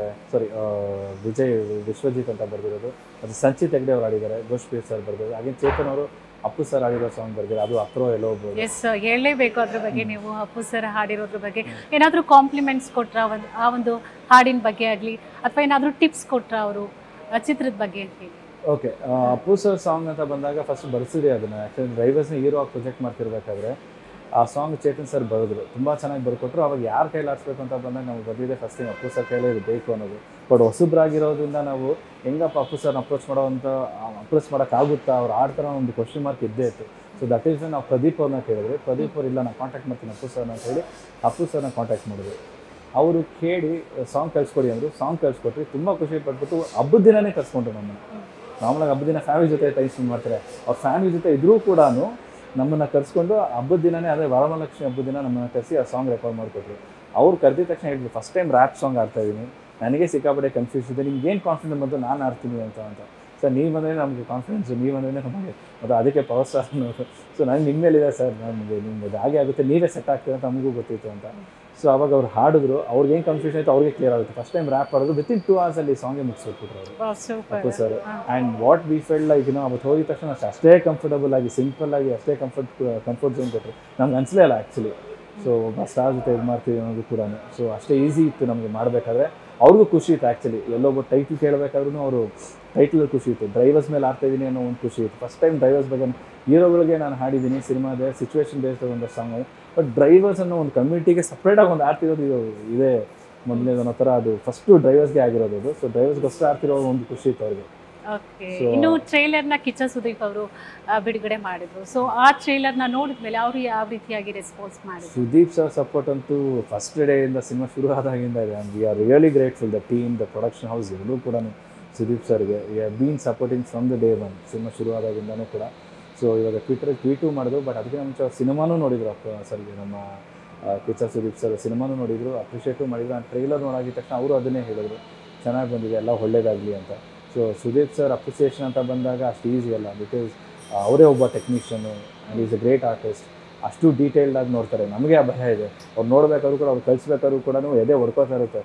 S2: ವಿಶ್ವಜಿತ್ ಅಂತ ಬರೆದಿರೋದು, ಅದು ಸಂಚಿತ್ ಹೆಗ್ಡೆ ಅವ್ರು ಆಡಿದ್ದಾರೆ, ಘೋಷ್ಪೀರ್ ಸರ್ ಬರೆದಿರೋದು, ಹಾಗೆ ಚೇತನ್ ಅವರು ಅಪ್ಪು ಸರ್ ಹಾಡಿರೋ ಸಾಂಗ್ ಬರ್ತೀರಾ, ಅದು ಅಪ್ರೋ ಎಲ್ಲೋ ಹೋಗ್ಬೋದು.
S1: ಎಸ್, ಹೇಳಲೇಬೇಕು ಅದ್ರ ಬಗ್ಗೆ. ನೀವು ಅಪ್ಪು ಸರ್ ಹಾಡಿರೋದ್ರ ಬಗ್ಗೆ ಏನಾದರೂ ಕಾಂಪ್ಲಿಮೆಂಟ್ಸ್ ಕೊಟ್ರ ಆ ಒಂದು ಹಾಡಿನ ಬಗ್ಗೆ ಆಗಲಿ, ಅಥವಾ ಏನಾದರೂ ಟಿಪ್ಸ್ ಕೊಟ್ರ ಅವರು ಚಿತ್ರದ ಬಗ್ಗೆ ಅಂತ ಹೇಳಿ?
S2: ಓಕೆ, ಅಪ್ಪು ಸರ್ ಸಾಂಗ್ ಅಂತ ಬಂದಾಗ ಫಸ್ಟ್ ಬರ್ಸಿದೆ ಅದನ್ನು. ಆ್ಯಕ್ಚುಲಿ ಡ್ರೈವರ್ಸ್ನ ಹೀರೋ ಆಗಿ ಪ್ರೊಜೆಕ್ಟ್ ಮಾಡ್ತಿರ್ಬೇಕಾದ್ರೆ ಆ ಸಾಂಗ್ ಚೇತನ್ ಸರ್ ಬರೆದ್ರು, ತುಂಬ ಚೆನ್ನಾಗಿ ಬರ್ಕೊಟ್ರು. ಅವಾಗ ಯಾರು ಕೈಲಿ ಆಡಿಸ್ಬೇಕು ಅಂತ ಬಂದಾಗ ನಾವು ಬಂದಿದೆ ಫಸ್ಟ್ ಟೈಮ್ ಅಪ್ಪು ಸರ್ ಕೈಲೇ ಇದು ಬೇಕು ಅನ್ನೋದು. ಬಟ್ ಹೊಸಬ್ರಾಗಿರೋದ್ರಿಂದ ನಾವು ಹೆಂಗಪ್ಪ ಅಪ್ಪು ಸರ್ನ ಅಪ್ರೋಚ್ ಮಾಡೋಕ್ಕಾಗುತ್ತಾ, ಅವ್ರು ಆಡ್ತಾರ ಒಂದು ಕ್ವಶನ್ ಮಾರ್ಕ್ ಇದ್ದೇ ಇತ್ತು. ಸೊ ದಟ್ ಈಸ್ ನಾವು ಪ್ರದೀಪ್ ಅವ್ರನ್ನ ಕೇಳಿದ್ವಿ. ಪ್ರದೀಪ್ ಅವ್ರು ಇಲ್ಲ, ನಾನು ಕಾಂಟ್ಯಾಕ್ಟ್ ಮಾಡ್ತೀನಿ ಅಪ್ಪು ಸರ್ನ ಅಂತ ಹೇಳಿ ಅಪ್ಪು ಸರ್ನ ಕಾಂಟ್ಯಾಕ್ಟ್ ಮಾಡಿದ್ರು. ಅವರು ಕೇಳಿ ಸಾಂಗ್ ಕಳಿಸ್ಕೊಡಿ ಅಂದರು, ಸಾಂಗ್ ಕಳಿಸ್ಕೊಟ್ರಿ. ತುಂಬ ಖುಷಿ ಪಟ್ಬಿಟ್ಟು ಹಬ್ಬದ ದಿನವೇ ಕರ್ಸ್ಕೊಂಡ್ರು ನಮ್ಮನ್ನು. ನಾರ್ಮಲಾಗಿ ಹಬ್ಬದ ದಿನ ಫ್ಯಾಮಿಲಿ ಜೊತೆ ಟೈಮ್ ಸ್ಪೆಂಡ್ ಮಾಡ್ತಾರೆ, ಅವ್ರ ಫ್ಯಾಮಿಲಿ ಜೊತೆ ಇದ್ರೂ ಕೂಡ ನಮ್ಮನ್ನು ಕರೆಸ್ಕೊಂಡು ಹಬ್ಬದ ದಿನವೇ, ಅದೇ ವರಮಹಾಲಕ್ಷ್ಮಿ ಹಬ್ಬದ ದಿನ ನಮ್ಮನ್ನು ಕರೆಸಿ ಆ ಸಾಂಗ್ ರೆಕಾರ್ಡ್ ಮಾಡಿಕೊಟ್ರು. ಅವ್ರು ಕರೆದಿದ ತಕ್ಷಣ ಹೇಳಿದ್ರು, ಫಸ್ಟ್ ಟೈಮ್ ರ್ಯಾಪ್ ಸಾಂಗ್ ಆಡ್ತಾಯಿದ್ದೀನಿ, ನನಗೆ ಸಿಕ್ಕಾಪಟ್ಟೆ ಕನ್ಫ್ಯೂಸ್ ಇದೆ, ನಿಮ್ಗೆ ಏನು ಕಾನ್ಫಿಡೆನ್ಸ್ ಬಂತು ನಾನು ಆಡ್ತೀನಿ ಅಂತ. ಸರ್ ನೀವು ಬಂದರೆ ನಮಗೆ ಕಾನ್ಫಿಡೆನ್ಸು, ನೀವು ಬಂದರೆ ನಮಗೆ ಮತ್ತು ಅದಕ್ಕೆ ಪವರ್ ಸ್ಟಾರ್ ಅನ್ನೋದು. ಸೊ ನನಗೆ ನಿಮ್ಮ ಮೇಲಿದೆ ಸರ್, ನಿಮ್ಮದು ಹಾಗೆ ಆಗುತ್ತೆ, ನೀವೇ ಸೆಟ್ ಆಗ್ತೀರ ಅಂತ ನಮಗೂ ಗೊತ್ತಿತ್ತು ಅಂತ. ಸೊ ಅವಾಗ ಅವ್ರು ಹಾಡಿದ್ರು, ಅವ್ರಿಗೆ ಏನು ಕನ್ಫ್ಯೂಷನ್ ಆಯಿತು ಅವ್ರಿಗೆ ಕ್ಲಿಯರ್ ಆಗುತ್ತೆ. ಫಸ್ಟ್ ಟೈಮ್ ರ್ಯಾಪ್ ಆಡೋದು ವಿತಿನ್ 2 hours ಸಾಂಗೇ ಮುಗಿಸ್ಬಿಟ್ರು ಅವರು, Appu sir. And what we felt like ಅವತ್ತು ಹೋಗಿದ ತಕ್ಷಣ ಅಷ್ಟೇ ಕಂಫರ್ಟಬಲ್ ಆಗಿ, ಸಿಂಪಲ್ ಆಗಿ, ಅಷ್ಟೇ ಕಂಫರ್ಟ್ ಝೋನ್ ಕೊಟ್ಟರು. ನಮ್ಗೆ ಅನಿಸಲೇ ಇಲ್ಲ ಆ್ಯಕ್ಚುಲಿ. ಸೊ ಒಬ್ಬ ಸ್ಟಾರ್ ಜೊತೆ ಇದು ಮಾಡ್ತೀವಿ ಅನ್ನೋದು ಕೂಡ. ಸೊ ಅಷ್ಟೇ ಈಸಿ ಇತ್ತು ನಮಗೆ ಮಾಡಬೇಕಾದ್ರೆ. ಅವ್ರಿಗೂ ಖುಷಿ ಇತ್ತು ಆ್ಯಕ್ಚುಲಿ. ಎಲ್ಲೊಬ್ಬ ಟೈಟ್ಲ್ ಕೇಳಬೇಕಾದ್ರೂ ಅವರು ಟೈಟ್ಲಲ್ಲಿ ಖುಷಿ ಇತ್ತು. ಡ್ರೈವರ್ಸ್ ಮೇಲೆ ಆಡ್ತಾಯಿದ್ದೀನಿ ಅನ್ನೋ ಒಂದು ಖುಷಿ ಇತ್ತು. ಫಸ್ಟ್ ಟೈಮ್ ಡ್ರೈವರ್ಸ್ ಬಗ್ಗೆ ಹೀರೋಗಳಿಗೆ ನಾನು ಹಾಡಿದ್ದೀನಿ ಸಿನಿಮಾದ ಸಿಚುವೇಶನ್ ಬೇಸ್ಡ್ ಒಂದು ಸಾಂಗ್. ಬಟ್ ಡ್ರೈವರ್ಸ್ ಅನ್ನೋ ಒಂದು ಕಮ್ಯುನಿಟಿಗೆ ಸಪ್ರೇಟಾಗಿ ಒಂದು ಆಡ್ತಿರೋದು ಇದೆ ಮೊದಲನೇದು ಅನ್ನೋ ಥರ. ಅದು ಫಸ್ಟು ಡ್ರೈವರ್ಸ್ಗೆ ಆಗಿರೋದು ಅದು. ಸೊ ಡ್ರೈವರ್ಸ್ಗೋಸ್ಕರ ಆಡ್ತಿರೋ ಒಂದು ಖುಷಿ ಇತ್ತು ಅವ್ರಿಗೆ.
S1: ಓಕೆ, ಇನ್ನು ಟ್ರೈಲರ್ನ ಕಿಚ್ಚ ಸುದೀಪ್ ಅವರು ಬಿಡುಗಡೆ ಮಾಡಿದ್ರು. ಸೊ ಆ ಟ್ರೈಲರ್ನ ನೋಡಿದ್ಮೇಲೆ ಅವರು ಯಾವ ರೀತಿಯಾಗಿ ರೆಸ್ಪಾನ್ಸ್ ಮಾಡಿದ್ರು?
S2: ಸುದೀಪ್ ಸರ್ ಸಪೋರ್ಟ್ ಅಂತೂ ಫಸ್ಟ್ ಡೇಯಿಂದ ಸಿನಿಮಾ ಶುರು ಆದಾಗಿಂದ ಇದೆ. And we are really grateful, the team, the production house ಎಲ್ಲರೂ ಕೂಡ ಸುದೀಪ್ ಸರ್ಗೆ we have been supporting from the day one, cinema ಶುರು ಆದಾಗಿಂದನೂ ಕೂಡ. ಸೊ ಇವಾಗ ಟ್ವೀಟು ಮಾಡಿದ್ರು. ಬಟ್ ಅದಕ್ಕೆ ನಮ್ಮ ಸಿನಿಮಾನೂ ನೋಡಿದ್ರು ಸರ್ಗೆ, ನಮ್ಮ ಕಿಚ್ಚ ಸುದೀಪ್ ಸರ್ ಸಿನಿಮಾನೂ ನೋಡಿದ್ರು, ಅಪ್ರಿಷಿಯೇಟು ಮಾಡಿದ್ರು. ಆ್ಯಂಡ್ ಟ್ರೈಲರ್ ನೋಡಾಗಿದ ತಕ್ಷಣ ಅವರು ಅದನ್ನೇ ಹೇಳಿದ್ರು, ಚೆನ್ನಾಗಿ ಬಂದಿದೆ, ಎಲ್ಲ ಒಳ್ಳೇದಾಗಲಿ ಅಂತ. ಸೊ ಸುದೀಪ್ ಸರ್ ಅಪ್ರಿಸಿಯೇಷನ್ ಅಂತ ಬಂದಾಗ ಅಷ್ಟು ಈಸಿ ಅಲ್ಲ, ಬಿಕಾಸ್ ಅವರೇ ಒಬ್ಬ technician and is a great artist. ಅಷ್ಟು ಡೀಟೇಲ್ಡಾಗಿ ನೋಡ್ತಾರೆ. ನಮಗೆ ಆ ಭಯ ಇದೆ, ಅವ್ರು ನೋಡಬೇಕಾದ್ರೂ ಕೂಡ, ಅವ್ರು ಕಳಿಸ್ಬೇಕಾದ್ರೂ ಕೂಡ ಎದೆ ಹೊಡ್ಕೋತಾ ಇರುತ್ತೆ,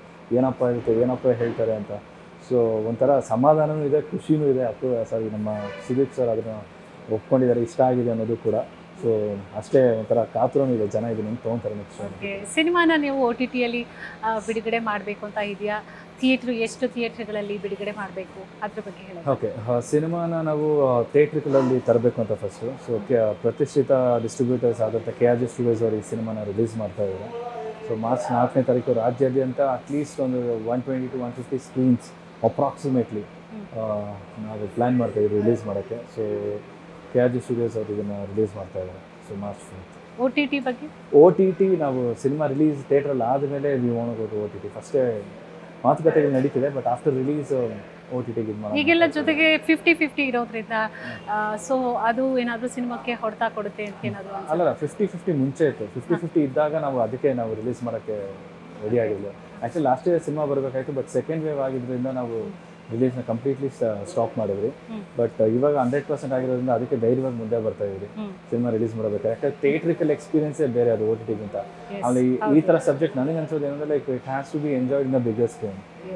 S2: ಏನಪ್ಪ ಹೇಳ್ತಾರೆ ಅಂತ. ಸೊ ಒಂಥರ ಸಮಾಧಾನವೂ ಇದೆ, ಖುಷಿನೂ ಇದೆ. ನಮ್ಮ ಸುದೀಪ್ ಸರ್ ಅದನ್ನು ಒಪ್ಕೊಂಡಿದ್ದಾರೆ, ಇಷ್ಟ ಆಗಿದೆ ಅನ್ನೋದು ಕೂಡ. ಸೊ ಅಷ್ಟೇ ಒಂಥರ ಕಾತುರನೂ ಇದೆ, ಜನ ಇದನ್ನು ಹೆಂಗೆ ತೊಗೊತಾರೆ ನೆಕ್ಸ್ಟ್.
S1: ಓಕೆ, ಸಿನಿಮಾನ ನೀವು OTTಯಲ್ಲಿ ಬಿಡುಗಡೆ ಮಾಡಬೇಕು ಅಂತ ಇದೆಯಾ? ಎಷ್ಟು ಥಿಯೇಟ್ರ್ಗಳಲ್ಲಿ ಬಿಡುಗಡೆ ಮಾಡಬೇಕು ಅದ್ರ ಬಗ್ಗೆ ಹೇಳಿ.
S2: ಓಕೆ, ಸಿನಿಮಾನ ನಾವು ಥಿಯೇಟ್ರಿಕಲಲ್ಲಿ ತರಬೇಕು ಅಂತ ಫಸ್ಟು. ಸೊ ಪ್ರತಿಷ್ಠಿತ ಡಿಸ್ಟ್ರಿಬ್ಯೂಟರ್ಸ್ ಆದಂಥ KRG ಸ್ಟುಡಿಯೋಸ್ ಅವರು ಈ ಸಿನಿಮಾನ ರಿಲೀಸ್ ಮಾಡ್ತಾ ಇದ್ದಾರೆ. ಸೊ ಮಾರ್ಚ್ 4ನೇ ತಾರೀಕು ರಾಜ್ಯಾದ್ಯಂತ ಅಟ್ಲೀಸ್ಟ್ ಒಂದು 120 to 150 ಸ್ಕ್ರೀನ್ಸ್ ಅಪ್ರಾಕ್ಸಿಮೇಟ್ಲಿ ನಾವು ಪ್ಲ್ಯಾನ್ ಮಾಡ್ತಾಯಿದ್ದೀವಿ ರಿಲೀಸ್ ಮಾಡೋಕ್ಕೆ. ಸೊ KRG ಸ್ಟುಡಿಯೋಸ್ ಅವರು ಇದನ್ನು ರಿಲೀಸ್ ಮಾಡ್ತಾ ಇದ್ದಾರೆ. So March 4th.
S1: OTT ಬಗ್ಗೆ?
S2: OTT ನಾವು ಸಿನಿಮಾ ರಿಲೀಸ್ ಥಿಯೇಟ್ರಲ್ಲಿ ಆದಮೇಲೆ we want to go OTT. ಫಸ್ಟೇ ಮಾತುಕತೆಗಳು ನಡೀತಿದೆ, ಬಟ್ ಆಫ್ಟರ್ ರಿಲೀಸ್ OTTಗೆ ಇದು ಮಾಡಿ.
S1: ಈಗೆಲ್ಲ ಜೊತೆಗೆ 50-50 ಇರೋದ್ರಿಂದ ಸೊ ಅದು ಏನಾದರೂ ಸಿನಿಮಾಕ್ಕೆ ಹೊಡೆತ ಕೊಡುತ್ತೆ ಅಂತ ಏನಾದರೂ?
S2: ಅಲ್ಲ, 50-50 ಮುಂಚೆ ಇತ್ತು. 50-50 ಇದ್ದಾಗ ಅದಕ್ಕೆ ನಾವು ರಿಲೀಸ್ ಮಾಡೋಕ್ಕೆ ರೆಡಿ ಆಗಿರಲಿಲ್ಲ. ಆ್ಯಕ್ಚುಲಿ ಲಾಸ್ಟ್ ಇಯರ್ ಸಿನಿಮಾ ಬರಬೇಕಾಯಿತು, ಬಟ್ ಸೆಕೆಂಡ್ ವೇವ್ ಆಗಿದ್ದರಿಂದ ನಾವು ರಿಲೀಸ್ನ ಕಂಪ್ಲೀಟ್ಲಿ ಸ್ಟಾಪ್ ಮಾಡಿದ್ವಿ. ಬಟ್ ಇವಾಗ 100% ಆಗಿರೋದ್ರಿಂದ ಅದಕ್ಕೆ ಧೈರ್ಯವಾಗಿ ಮುಂದೆ ಬರ್ತಾ ಇದ್ವಿ ಸಿನಿಮಾ ರಿಲೀಸ್ ಮಾಡಬೇಕು. ಯಾಕಂದರೆ ಥಿಯೇಟ್ರಿಕಲ್ ಎಕ್ಸ್ಪೀರಿಯನ್ಸೇ ಬೇರೆ ಅದು OTTಗಿಂತ. ಆಮೇಲೆ ಈ ಥರ ಸಬ್ಜೆಕ್ಟ್ ನನಗೆ ಅನ್ಸೋದು ಏನಂದರೆ like it has to be enjoyed in the biggest screen.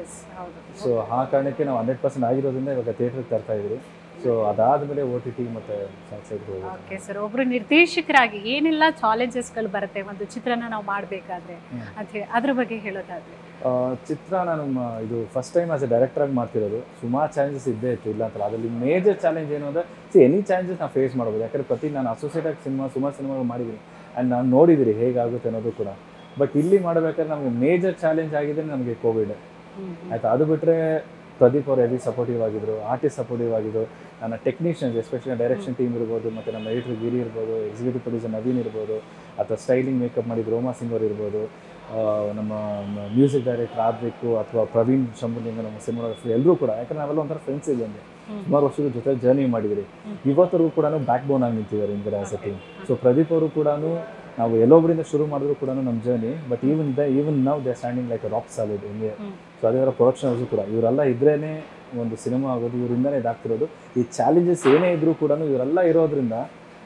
S2: So ಆ ಕಾರಣಕ್ಕೆ ನಾವು 100% ಆಗಿರೋದ್ರಿಂದ ಇವಾಗ ಥಿಯೇಟ್ರಿಗೆ ತರ್ತಾ ಇದ್ವಿ. ಸೊ ಅದಾದಮೇಲೆ OTT ಮತ್ತು ಸ್ಯಾಟಲೈಟ್ಗೆ ಹೋಗೋದು.
S1: ಓಕೆ ಸರ್, ಒಬ್ಬರು ನಿರ್ದೇಶಕರಾಗಿ ಏನೆಲ್ಲ ಚಾಲೆಂಜಸ್ಗಳು ಬರುತ್ತೆ ಒಂದು ಚಿತ್ರನ ನಾವು ಮಾಡಬೇಕಾದ್ರೆ ಅಂತ ಹೇಳಿ ಅದ್ರ ಬಗ್ಗೆ ಹೇಳೋದಾದರೆ?
S2: ಚಿತ್ರ ನಾನು ಇದು ಫಸ್ಟ್ ಟೈಮ್ ಆಸ್ ಎ ಡೈರೆಕ್ಟರಾಗಿ ಮಾಡ್ತಿರೋದು. ಸುಮಾರು ಚಾಲೆಂಜಸ್ ಇದ್ದೇ ಇತ್ತು, ಇಲ್ಲ ಅಂತಲ್ಲ. ಅದರಲ್ಲಿ ಮೇಜರ್ ಚಾಲೆಂಜ್ ಏನು ಅಂದರೆ ಎನಿ ಚಾಲೆಂಜಸ್ ನಾವು ಫೇಸ್ ಮಾಡ್ಬೋದು. ಯಾಕಂದರೆ ನಾನು ಅಸೋಸಿಯೇಟ್ ಆಗಿ ಸುಮಾರು ಸಿನಿಮಾಗಳು ಮಾಡಿದ್ದೀನಿ ಆ್ಯಂಡ್ ನಾನು ನೋಡಿದ್ದೀರಿ ಹೇಗಾಗುತ್ತೆ ಅನ್ನೋದು ಕೂಡ. ಬಟ್ ಇಲ್ಲಿ ಮಾಡಬೇಕಾದ್ರೆ ನಮಗೆ ಮೇಜರ್ ಚಾಲೆಂಜ್ ಆಗಿದೆ ನಮಗೆ ಕೋವಿಡ್ ಆಯಿತಾ. ಅದು ಬಿಟ್ಟರೆ ಪ್ರದೀಪ್ ಅವರು ಹೆವಿ ಸಪೋರ್ಟಿವ್ ಆಗಿದ್ರು, ಆರ್ಟಿಸ್ಟ್ ಸಪೋರ್ಟಿವ್ ಆಗಿದ್ರು, ನನ್ನ ಟೆಕ್ನಿಷಿಯನ್ಸ್ ಎಸ್ಪೆಷಲಿ ಡೈರೆಕ್ಷನ್ ಟೀಮ್ ಇರ್ಬೋದು, ಮತ್ತು ನಮ್ಮ ಎಡಿಟರ್ ಗಿರಿ ಇರ್ಬೋದು, ಎಕ್ಸಿಕ್ಯೂಟಿವ್ ಪ್ರೊಡ್ಯೂಸರ್ ನವೀನ್ ಇರ್ಬೋದು, ಅಥವಾ ಸ್ಟೈಲಿಂಗ್ ಮೇಕಪ್ ಮಾಡಿದ ರೋಮಾ ಸಿಂಗ್ ಅವರು ಇರ್ಬೋದು, ನಮ್ಮ ಮ್ಯೂಸಿಕ್ ಡೈರೆಕ್ಟರ್ ಆದ್ವಿಕ್ಕು ಅಥವಾ ಪ್ರವೀಣ್ ಶಂಭುಲಿಂಗ, ನಮ್ಮ ಸಿನಿಮಾಗ್ರಫಿ ಎಲ್ಲರೂ ಕೂಡ. ಯಾಕಂದರೆ ನಾವೆಲ್ಲ ಒಂಥರ ಫ್ರೆಂಡ್ಸ್ ಇದೆ ಅಂದರೆ ಸುಮಾರು ವರ್ಷದ ಜೊತೆ ಜರ್ನಿ ಮಾಡಿದಿರಿ. ಇವತ್ತರೆಗೂ ಕೂಡ ಬ್ಯಾಕ್ ಬೋನ್ ಆಗಿ ನಿಂತಿದ್ದಾರೆ ಹಿಂದ್ಗಡೆ as a team. So Pradeep ಅವರು ಕೂಡ ನಾವು ಎಲ್ಲೊಬ್ಬರಿಂದ ಶುರು ಮಾಡಿದ್ರು ಕೂಡ ನಮ್ಮ ಜರ್ನಿ, ಬಟ್ ಈವನ್ ನಾವು they standing like rock solid ಹಿಂಗೆ. ಸೊ ಅದೇ ಥರ ಪ್ರೊಡಕ್ಷನ್ ಹೌಸು ಕೂಡ ಇವರೆಲ್ಲ ಇದ್ರೇ ಒಂದು ಸಿನಿಮಾ ಆಗೋದು, ಇವರಿಂದನೇ ಇದಾಗ್ತಿರೋದು. ಈ ಚಾಲೆಂಜಸ್ ಏನೇ ಇದ್ರೂ ಕೂಡ ಇವರೆಲ್ಲ ಇರೋದ್ರಿಂದ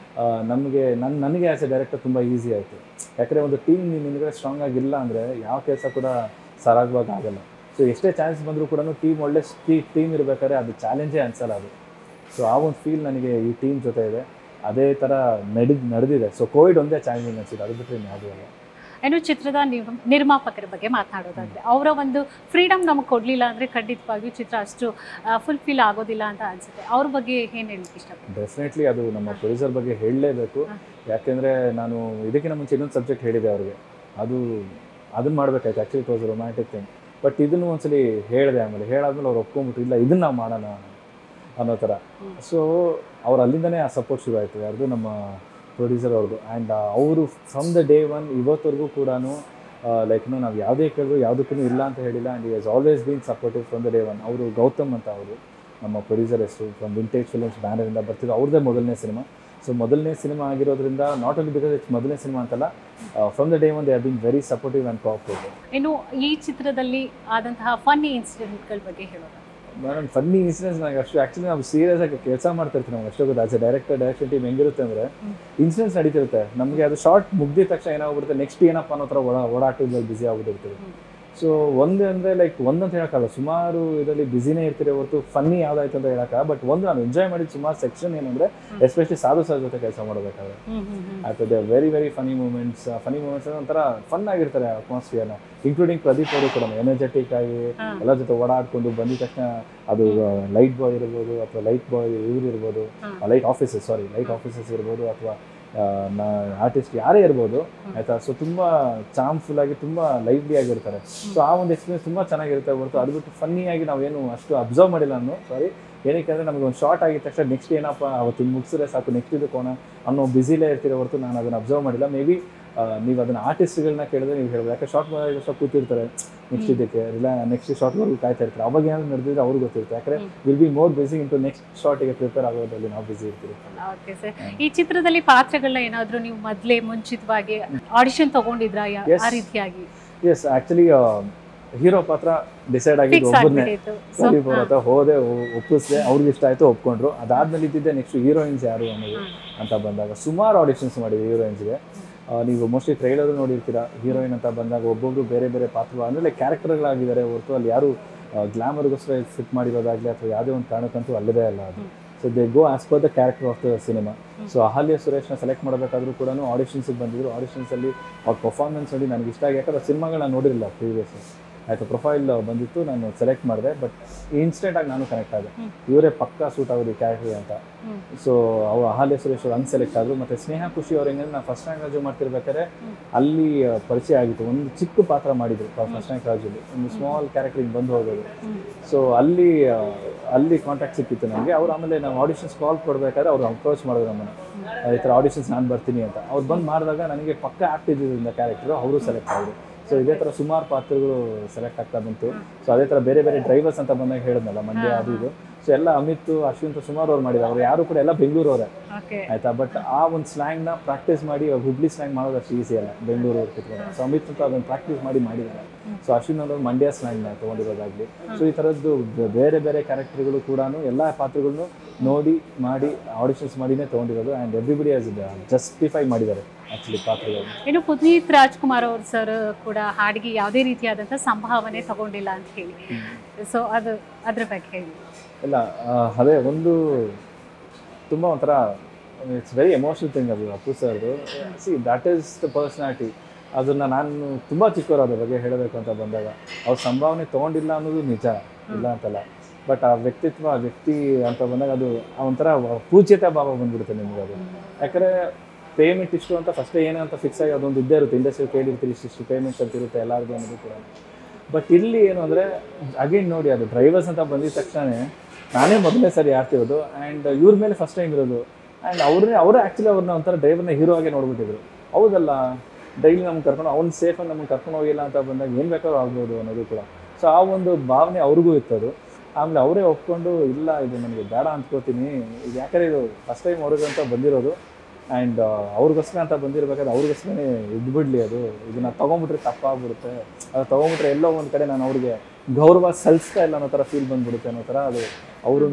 S2: ನನಗೆ ಆ್ಯಸ್ ಎ ಡೈರೆಕ್ಟರ್ ತುಂಬ ಈಸಿ ಆಯಿತು. ಯಾಕಂದರೆ ಒಂದು ಟೀಮ್ ನಿಮಗೆ ಸ್ಟ್ರಾಂಗ್ ಆಗಿಲ್ಲ ಅಂದರೆ ಯಾವ ಕೆಲಸ ಕೂಡ ಸರಾಗವಾಗಿ ಆಗಲ್ಲ. ಸೊ ಎಷ್ಟೇ ಚಾನ್ಸ್ ಬಂದರೂ ಕೂಡ ಟೀಮ್ ಒಳ್ಳೆ ಟೀಮ್ ಇರಬೇಕಾದ್ರೆ ಅದು ಚಾಲೆಂಜೇ ಅನ್ಸಲ್ಲ ಅದು. ಸೊ ಆ ಒಂದು ಫೀಲ್ ನನಗೆ ಈ ಟೀಮ್ ಜೊತೆ ಇದೆ, ಅದೇ ಥರ ನಡೆದಿದೆ. ಸೊ ಕೋವಿಡ್ ಒಂದೇ ಚಾಲೆಂಜಿಂಗ್ ಅನಿಸಿದೆ, ಅದು ಬಿಟ್ಟರೆ ಯಾವುದೂ ಅಲ್ಲ.
S1: ಏನು ಚಿತ್ರದ ನಿರ್ಮಾಪಕರ ಬಗ್ಗೆ ಮಾತನಾಡೋದಾದರೆ ಅವರ ಒಂದು ಫ್ರೀಡಮ್ ನಮಗೆ ಕೊಡಲಿಲ್ಲ ಅಂದರೆ ಖಂಡಿತವಾಗಿಯೂ ಚಿತ್ರ ಅಷ್ಟು ಫುಲ್ಫಿಲ್ ಆಗೋದಿಲ್ಲ ಅಂತ ಅನಿಸುತ್ತೆ. ಅವ್ರ ಬಗ್ಗೆ ಏನು ಹೇಳಲಿಕ್ಕೆ ಇಷ್ಟಪಡ್ತೀನಿ?
S2: ಡೆಫಿನೆಟ್ಲಿ ಅದು ನಮ್ಮ ಪ್ರೊಡ್ಯೂಸರ್ ಬಗ್ಗೆ ಹೇಳಲೇಬೇಕು. ಯಾಕೆಂದರೆ ನಾನು ಇದಕ್ಕಿಂತ ಮುಂಚೆ ಇನ್ನೊಂದು ಸಬ್ಜೆಕ್ಟ್ ಹೇಳಿದೆ ಅವ್ರಿಗೆ, ಅದನ್ನು ಮಾಡಬೇಕಾಯ್ತು. Actually it was romantic thing. But ಇದನ್ನು ಒಂದ್ಸಲಿ ಹೇಳಿದೆ, ಆಮೇಲೆ ಹೇಳಾದ್ಮೇಲೆ ಅವ್ರು ಒಪ್ಕೊಂಡ್ಬಿಟ್ಟು ಇಲ್ಲ ಇದನ್ನು ನಾವು ಮಾಡೋಣ ಅನ್ನೋ ಥರ. ಸೊ ಅವ್ರು ಅಲ್ಲಿಂದನೇ ಆ ಸಪೋರ್ಟ್ ಶುರು ಆಯಿತು, ಯಾರ್ದು ನಮ್ಮ ಪ್ರೊಡ್ಯೂಸರ್ ಅವ್ರದ್ದು. ಆ್ಯಂಡ್ ಅವರು ಫ್ರಮ್ ದ ಡೇ ಒನ್ ಇವತ್ತವರೆಗೂ ಕೂಡ ಲೈಕ್ ನಾವು ಯಾವುದೇ ಕೇಳಿದ್ರು ಯಾವುದಕ್ಕೂ ಇಲ್ಲ ಅಂತ ಹೇಳಿಲ್ಲ. And he has always been supportive from the day one. ಅವರು ಗೌತಮ್ ಅಂತ ಅವರು ನಮ್ಮ ಪ್ರೊಡ್ಯೂಸರ್ ಹೆಸರು, ಫ್ರಮ್ ವಿಂಟೇಜ್ ಫಿಲ್ಮ್ಸ್ ಬ್ಯಾನರಿಂದ ಬರ್ತಿದ್ರು. ಅವ್ರದ್ದೇ ಮೊದಲನೇ ಸಿನಿಮಾ. ಸೊ ಮೊದಲನೇ ಸಿನಿಮಾ ಆಗಿರೋದ್ರಿಂದ ನಾಟ್ ಓನ್ಲಿ ಬಿಕಾಸ್ ಇಟ್ಸ್ ಮೊದಲನೇ ಸಿನಿಮಾ ಅಂತಲ್ಲ, from the day one they have been very supportive and cooperative.
S1: ಇನ್ನು ಈ ಚಿತ್ರದಲ್ಲಿ ಆದಂತಹ ಫನ್ನಿ ಇನ್ಸಿಡೆಂಟ್ಗಳ ಬಗ್ಗೆ ಹೇಳೋದು?
S2: ನಾನು ಫನ್ನಿ ಇನ್ಸಿಡೆಂಟ್ಸ್ ನನಗೆ ಅಷ್ಟು ಆ್ಯಕ್ಚುಲಿ ನಾವು ಸೀರಿಯಸ್ ಆಗಿ ಕೆಲಸ ಮಾಡ್ತಿರ್ತೀವಿ. ನಮ್ಗೆ ಅಷ್ಟೇ ಗೊತ್ತು. ಆಸ್ ಎ ಡೈರೆಕ್ಷನ್ ಟೀಮ್ ಹೆಂಗಿರುತ್ತೆ ಅಂದರೆ ಇನ್ಸಿಡೆಂಟ್ಸ್ ನಡೀತಿರುತ್ತೆ, ನಮಗೆ ಅದು ಶಾರ್ಟ್ ಮುಗ್ದಿದ ತಕ್ಷಣ ಏನಾಗ್ಬಿಡುತ್ತೆ, ನೆಕ್ಸ್ಟ್ ಏನಪ್ಪ ಅನ್ನೋ ಥರ ಓಡಾಟದಲ್ಲಿ ಬ್ಯುಸಿ ಆಗ್ಬಿಟ್ಟಿರ್ತೀವಿ. ಸೊ ಅಂದರೆ ಲೈಕ್ ಒಂದಂತ ಹೇಳೋಕ್ಕಲ್ಲ, ಸುಮಾರು ಇದರಲ್ಲಿ ಬ್ಯುಸಿನೇ ಇರ್ತೀರಿ ಹೊರತು ಫನ್ನಿ ಯಾವುದಾಯ್ತು ಅಂತ ಹೇಳೋಕ್ಕ. ಬಟ್ ನಾನು ಎಂಜಾಯ್ ಮಾಡಿದ ಸುಮಾರು ಸೆಕ್ಷನ್ ಏನಂದರೆ ಎಸ್ಪೆಷಲಿ ಸಾಧು ಸರ್ ಜೊತೆ ಕೆಲಸ ಮಾಡಬೇಕಾದ್ರೆ ಆಗ್ತದೆ. ವೆರಿ ವೆರಿ ಫನಿ ಮೂಮೆಂಟ್ಸ್ ಒಂಥರ ಫನ್ ಆಗಿರ್ತಾರೆ ಅಟ್ಮಾಸ್ಫಿಯರ್ನ. ಇನ್ಕ್ಲೂಡಿಂಗ್ ಪ್ರದೀಪ್ ಅವರು ಕೂಡ ಎನರ್ಜೆಟಿಕ್ ಆಗಿ ಎಲ್ಲ ಜೊತೆ ಓಡಾಡ್ಕೊಂಡು ಬಂದಿದ ತಕ್ಷಣ ಅದು ಲೈಟ್ ಬಾಯ್ ಇರ್ಬೋದು ಅಥವಾ ಲೈಟ್ ಇರ್ಬೋದು, ಲೈಟ್ ಆಫೀಸರ್ಸ್ ಇರ್ಬೋದು ಅಥವಾ ಆರ್ಟಿಸ್ಟ್ ಯಾರೇ ಇರ್ಬೋದು, ಆಯಿತಾ. ಸೊ ತುಂಬ ಚಾರ್ಮ್ಫುಲ್ ಆಗಿ ತುಂಬ ಲೈವ್ಲಿ ಆಗಿರ್ತಾರೆ. ಸೊ ಆ ಒಂದು ಎಕ್ಸ್ಪೀರಿಯನ್ಸ್ ತುಂಬ ಚೆನ್ನಾಗಿರುತ್ತೆ ಹೊರತು ಅದು ಬಿಟ್ಟು ಫನ್ನಿಯಾಗಿ ನಾವೇನು ಅಷ್ಟು ಅಬ್ಸರ್ವ್ ಮಾಡಿಲ್ಲ ಏನಕ್ಕೆ ಅಂದರೆ ನಮಗೆ ಒಂದು ಶಾರ್ಟ್ ಆಗಿದ ತಕ್ಷಣ ನೆಕ್ಸ್ಟ್ ಏನಪ್ಪ ಅವತ್ತು ಮುಗಿಸಿದ್ರೆ ಸಾಕು, ನೆಕ್ಸ್ಟ್ ಇದಕ್ಕೋಣ ಅನ್ನೋ ಬ್ಯುಸಿಲೇ ಇರ್ತೀರ ಹೊರತು ನಾನು ಅದನ್ನು ಅಬ್ಸರ್ವ್ ಮಾಡಿಲ್ಲ. ಮೇ ಬಿ ನೀವು ಅದನ್ನು ಆರ್ಟಿಸ್ಟ್ಗಳನ್ನ ಕೇಳಿದ್ರೆ ನೀವು ಹೇಳ್ಬೋದು, ಯಾಕೆ ಶಾರ್ಟ್ ಮಾಡಿದ್ರೆ ಕೂತಿರ್ತಾರೆ ನೆಕ್ಸ್ಟ್ ಇದಕ್ಕೆ ಇಲ್ಲ ನೆಕ್ಸ್ಟ್ ಶಾರ್ಟ್ವರೆಗೂ ಕಾಯ್ತಾ ಇರ್ತಾರೆ. ಅವಾಗ ಏನಾದ್ರು ನಡೆದಿದ್ರೆ ಅವ್ರಿಗೆ ಗೊತ್ತಿರುತ್ತೆ. ಯಾಕಂದರೆ will be more busy into next ಶಾರ್ಟಿಗೆ ಪ್ರಿಪೇರ್ ಆಗೋದ್ರಲ್ಲಿ ನಾವು ಬಿಸಿ ಇರ್ತೀವಿ.
S1: ಓಕೆ ಸರ್, ಈ ಚಿತ್ರದಲ್ಲಿ ಪಾತ್ರಗಳನ್ನ ಏನಾದರೂ ನೀವು ಮೊದಲೇ ಮುಂಚಿತವಾಗಿ ಆಡಿಷನ್ ತಗೊಂಡಿದ್ರಾ ಆ ರೀತಿಯಾಗಿ?
S2: ಎಸ್, ಆ್ಯಕ್ಚುಲಿ ಹೀರೋ ಪಾತ್ರ ಡಿಸೈಡ್ ಆಗಿದ್ದು ಒಬ್ಬರನ್ನೇ ಪ್ರದೀಪ್ ಅವ್ರ ಹತ್ರ ಹೋದೆ, ಒಪ್ಪಿಸಿದೆ, ಅವ್ರಿಗೆ ಇಷ್ಟ ಆಯಿತು, ಒಪ್ಕೊಂಡ್ರು. ಅದಾದ್ಮೇಲೆ ಇದ್ದಿದ್ದೆ ನೆಕ್ಸ್ಟ್ ಹೀರೋಯಿನ್ಸ್ ಯಾರು ಅನ್ನೋದು ಅಂತ ಬಂದಾಗ ಸುಮಾರು ಆಡಿಷನ್ಸ್ ಮಾಡಿದ್ವಿ ಹೀರೋಯಿನ್ಸ್ಗೆ. ನೀವು ಮೋಸ್ಟ್ಲಿ ಟ್ರೈಲರು ನೋಡಿರ್ತೀರಾ. ಹೀರೋಯಿನ್ ಅಂತ ಬಂದಾಗ ಒಬ್ಬೊಬ್ರು ಬೇರೆ ಬೇರೆ ಪಾತ್ರಗಳು ಅಂದರೆ ಲೈಕ್ ಕ್ಯಾರೆಕ್ಟರ್ಗಳಾಗಿದ್ದಾರೆ ಹೊರತು ಅಲ್ಲಿ ಯಾರು ಗ್ಲಾಮರ್ಗೋಸ್ಕರ ಫಿಟ್ ಮಾಡಿರೋದಾಗಲಿ ಅಥವಾ ಯಾವುದೇ ಒಂದು ಕಾರಣಕ್ಕಂತೂ ಅಲ್ಲದೇ ಅಲ್ಲ ಅದು. So they go as per the character of the cinema. So Ahalya ಸುರೇಶ್ನ ಸೆಲೆಕ್ಟ್ ಮಾಡಬೇಕಾದ್ರೂ ಕೂಡ ಆಡಿಷನ್ಸಿಗೆ ಬಂದಿದ್ರು. ಆಡಿಷನ್ಸಲ್ಲಿ ಅವ್ರ ಪರ್ಫಾರ್ಮೆನ್ಸ್ ನೋಡಿ ನನಗೆ ಇಷ್ಟ ಆಗಿ, ಯಾಕಂದರೆ ಸಿನಿಮಾಗಳನ್ನ ನೋಡಿರಲಿಲ್ಲ ಪ್ರೀವಿಯಸ್ ಆಯಿತು. ಪ್ರೊಫೈಲ್ ಬಂದಿತ್ತು, ನಾನು ಸೆಲೆಕ್ಟ್ ಮಾಡಿದೆ. ಬಟ್ ಇನ್ಸ್ಟೆಂಟಾಗಿ ನಾನು ಕನೆಕ್ಟ್ ಆದೆ, ಇವರೇ ಪಕ್ಕಾ ಸೂಟ್ ಆಗೋದು ಈ ಕ್ಯಾರೆಕ್ಟ್ರಿಗೆ ಅಂತ. ಸೊ ಅವ್ರು ಅಹಲ್ಯ ಸುರೇಶ್ ಅವರು ಸೆಲೆಕ್ಟ್ ಆದರು. ಮತ್ತು ಸ್ನೇಹ ಖುಷಿ ಅವ್ರು ಹೆಂಗಂದ್ರೆ ನಾನು ಫಸ್ಟ್ ರ್ಯಾಂಕ್ ರಾಜು ಮಾಡ್ತಿರ್ಬೇಕಾದ್ರೆ ಅಲ್ಲಿ ಪರಿಚಯ ಆಗಿತ್ತು. ಒಂದು ಚಿಕ್ಕ ಪಾತ್ರ ಮಾಡಿದ್ರು ಫಸ್ಟ್ ರ್ಯಾಂಕ್ ರಾಜಲ್ಲಿ, ಒಂದು ಸ್ಮಾಲ್ ಕ್ಯಾರೆಕ್ಟ್ರಿಗೆ ಬಂದು ಹೋಗೋದು. ಸೊ ಅಲ್ಲಿ ಕಾಂಟ್ಯಾಕ್ಟ್ ಸಿಕ್ಕಿತ್ತು ನನಗೆ. ಅವ್ರು ಆಮೇಲೆ ನಾವು ಆಡಿಷನ್ಸ್ ಕಾಲ್ ಕೊಡಬೇಕಾದ್ರೆ ಅವ್ರು ಅಪ್ರೋಚ್ ಮಾಡಿದ್ರು ನಮ್ಮನ್ನು, ಈ ಥರ ಆಡಿಷನ್ಸ್ ನಾನು ಬರ್ತೀನಿ ಅಂತ. ಅವ್ರು ಬಂದು ಮಾಡಿದಾಗ ನನಗೆ ಪಕ್ಕ ಆ್ಯಕ್ಟ್ ಇದ್ದಿದ್ದರಿಂದ ಕ್ಯಾರೆಕ್ಟರು ಅವರು ಸೆಲೆಕ್ಟ್ ಆದರು. ಸೊ ಇದೇ ಥರ ಸುಮಾರು ಪಾತ್ರಗಳು ಸೆಲೆಕ್ಟ್ ಆಗ್ತಾ ಬಂತು. ಸೊ ಅದೇ ಥರ ಬೇರೆ ಬೇರೆ ಡ್ರೈವರ್ಸ್ ಅಂತ ಬಂದಾಗ ಹೇಳಿದ್ನಲ್ಲ, ಮಂಡ್ಯ ಅದು ಇದು. ಸೊ ಎಲ್ಲ ಅಮಿತ್, ಅಶ್ವಿನ್ ಸುಮಾರು ಅವ್ರು ಮಾಡಿದ್ರು. ಅವ್ರು ಯಾರು ಕೂಡ ಎಲ್ಲ ಬೆಂಗಳೂರವರೇ ಆಯಿತಾ. ಬಟ್ ಆ ಒಂದು ಸ್ಲ್ಯಾಂಗ್ನ ಪ್ರಾಕ್ಟೀಸ್ ಮಾಡಿ ಹುಬ್ಳಿ ಸ್ಲ್ಯಾಂಗ್ ಮಾಡೋದು ಅಷ್ಟು ಈಸಿ ಅಲ್ಲ ಬೆಂಗಳೂರು ಕೂತ್ಕೊಂಡು. ಸೊ ಅಮಿತ್ ಅಂತ ಅದನ್ನು ಪ್ರಾಕ್ಟೀಸ್ ಮಾಡಿದ್ದಾರೆ. ಸೊ ಅಶ್ವಿನ್ ಅವರು ಮಂಡ್ಯ ಸ್ಲ್ಯಾಂಗ್ನ ತೊಗೊಂಡಿರೋದಾಗಲಿ. ಸೊ ಈ ಥರದ್ದು ಬೇರೆ ಬೇರೆ ಕ್ಯಾರೆಕ್ಟರ್ಗಳು ಕೂಡ ಎಲ್ಲ ಪಾತ್ರಗಳನ್ನು ನೋಡಿ ಮಾಡಿ ಆಡಿಷನ್ಸ್ ಮಾಡಿನೇ ತೊಗೊಂಡಿರೋದು. ಆ್ಯಂಡ್ ಎವ್ರಿಬಡಿ ಆಸ್ ಜಸ್ಟಿಫೈ ಮಾಡಿದ್ದಾರೆ ಆ್ಯಕ್ಚುಲಿ ಪಾತ್ರಗಳು.
S1: ಇನ್ನು ಪುನೀತ್ ರಾಜ್ಕುಮಾರ್ ಅವ್ರ ಸರ್ ಕೂಡ ಹಾಡಿಗೆ ಯಾವುದೇ ರೀತಿಯಾದಂಥ ಸಂಭಾವನೆ ತಗೊಂಡಿಲ್ಲ ಅಂತ ಹೇಳಿ, ಸೊ ಅದ್ರ ಬಗ್ಗೆ ಹೇಳಿ.
S2: ಇಲ್ಲ, ಅದೇ ಒಂದು ತುಂಬ ಒಂಥರ ಇಟ್ಸ್ ವೆರಿ ಎಮೋಷನಲ್ ಥಿಂಗ್ ಅದು ಅಪ್ಪು ಸರ್ದು. See that is the personality. ಅದನ್ನು ನಾನು ತುಂಬ ಚಿಕ್ಕವರು ಅದ್ರ ಬಗ್ಗೆ ಹೇಳಬೇಕು ಅಂತ ಬಂದಾಗ ಅವ್ರ ಸಂಭಾವನೆ ತೊಗೊಂಡಿಲ್ಲ ಅನ್ನೋದು ನಿಜ, ಇಲ್ಲ ಅಂತಲ್ಲ. ಬಟ್ ಆ ವ್ಯಕ್ತಿ ಅಂತ ಬಂದಾಗ ಅದು ಒಂಥರ ಪೂಜ್ಯತೆ ಭಾವ ಬಂದ್ಬಿಡುತ್ತೆ ನಿಮ್ಗೆ ಅದು. ಯಾಕಂದರೆ ಪೇಮೆಂಟ್ ಇಷ್ಟು ಅಂತ ಫಸ್ಟೇ ಏನಂತ ಫಿಕ್ಸ್ ಆಗಿ ಅದೊಂದು ಇದ್ದೇ ಇರುತ್ತೆ. ಇಂಡಸ್ಟ್ರಿ ಕೇಳಿರ್ತೀರಿ ಇಷ್ಟು ಪೇಮೆಂಟ್ಸ್ ಅಂತ ಇರುತ್ತೆ ಎಲ್ಲರಿಗೂ ಅನ್ನೋದು ಕೂಡ. ಬಟ್ ಇಲ್ಲಿ ಏನು ಅಂದರೆ ಅಗೇನ್ ನೋಡಿ, ಅದು ಡ್ರೈವರ್ಸ್ ಅಂತ ಬಂದಿದ ತಕ್ಷಣ ನಾನೇ ಮೊದಲನೇ ಸರಿ ಆಡ್ತಿರೋದು. ಆ್ಯಂಡ್ ಇವ್ರ ಮೇಲೆ ಫಸ್ಟ್ ಟೈಮ್ ಇರೋದು. ಆ್ಯಂಡ್ ಅವರು ಆ್ಯಕ್ಚುಲಿ ಅವ್ರನ್ನ ಒಂಥರ ಡ್ರೈವರ್ನ ಹೀರೋ ಆಗಿ ನೋಡ್ಬಿಟ್ಟಿದ್ರು. ಹೌದಲ್ಲ, ಡೈಲಿ ನಮ್ಗೆ ಕರ್ಕೊಂಡು ಅವ್ನು ಸೇಫಾಗಿ ನಮ್ಗೆ ಕರ್ಕೊಂಡು ಹೋಗಿಲ್ಲ ಅಂತ ಬಂದಾಗ ಏನು ಬೇಕಾದ್ರೂ ಆಗ್ಬೋದು ಅನ್ನೋದು ಕೂಡ. ಸೊ ಆ ಒಂದು ಭಾವನೆ ಅವ್ರಿಗೂ ಇತ್ತದು. ಆಮೇಲೆ ಅವರೇ ಒಪ್ಕೊಂಡು ಇಲ್ಲ ಇದು ನನಗೆ ಬೇಡ ಅಂದ್ಕೋತೀನಿ, ಇದು ಯಾಕಂದರೆ ಇದು ಫಸ್ಟ್ ಟೈಮ್ ಅವ್ರಿಗೆ ಅಂತ ಬಂದಿರೋದು. ಆ್ಯಂಡ್ ಅವ್ರಿಗೋಸ್ಕರ ಅಂತ ಬಂದಿರಬೇಕಾದ್ರೆ ಅವ್ರಿಗೋಸ್ಕರನೇ ಇದ್ಬಿಡ್ಲಿ ಅದು, ಇದನ್ನ ತೊಗೊಂಬಿಟ್ರೆ ತಪ್ಪಾಗ್ಬಿಡುತ್ತೆ, ಅದು ತೊಗೊಂಬಿಟ್ರೆ ಎಲ್ಲೋ ಒಂದು ಕಡೆ ನಾನು ಅವ್ರಿಗೆ ಗೌರವ ಸಲ್ಲಿಸ್ತಾ ಇಲ್ಲ ಅನ್ನೋ ಥರ ಫೀಲ್ ಬಂದ್ಬಿಡುತ್ತೆ ಅನ್ನೋ ಥರ ಅದು ಅವರು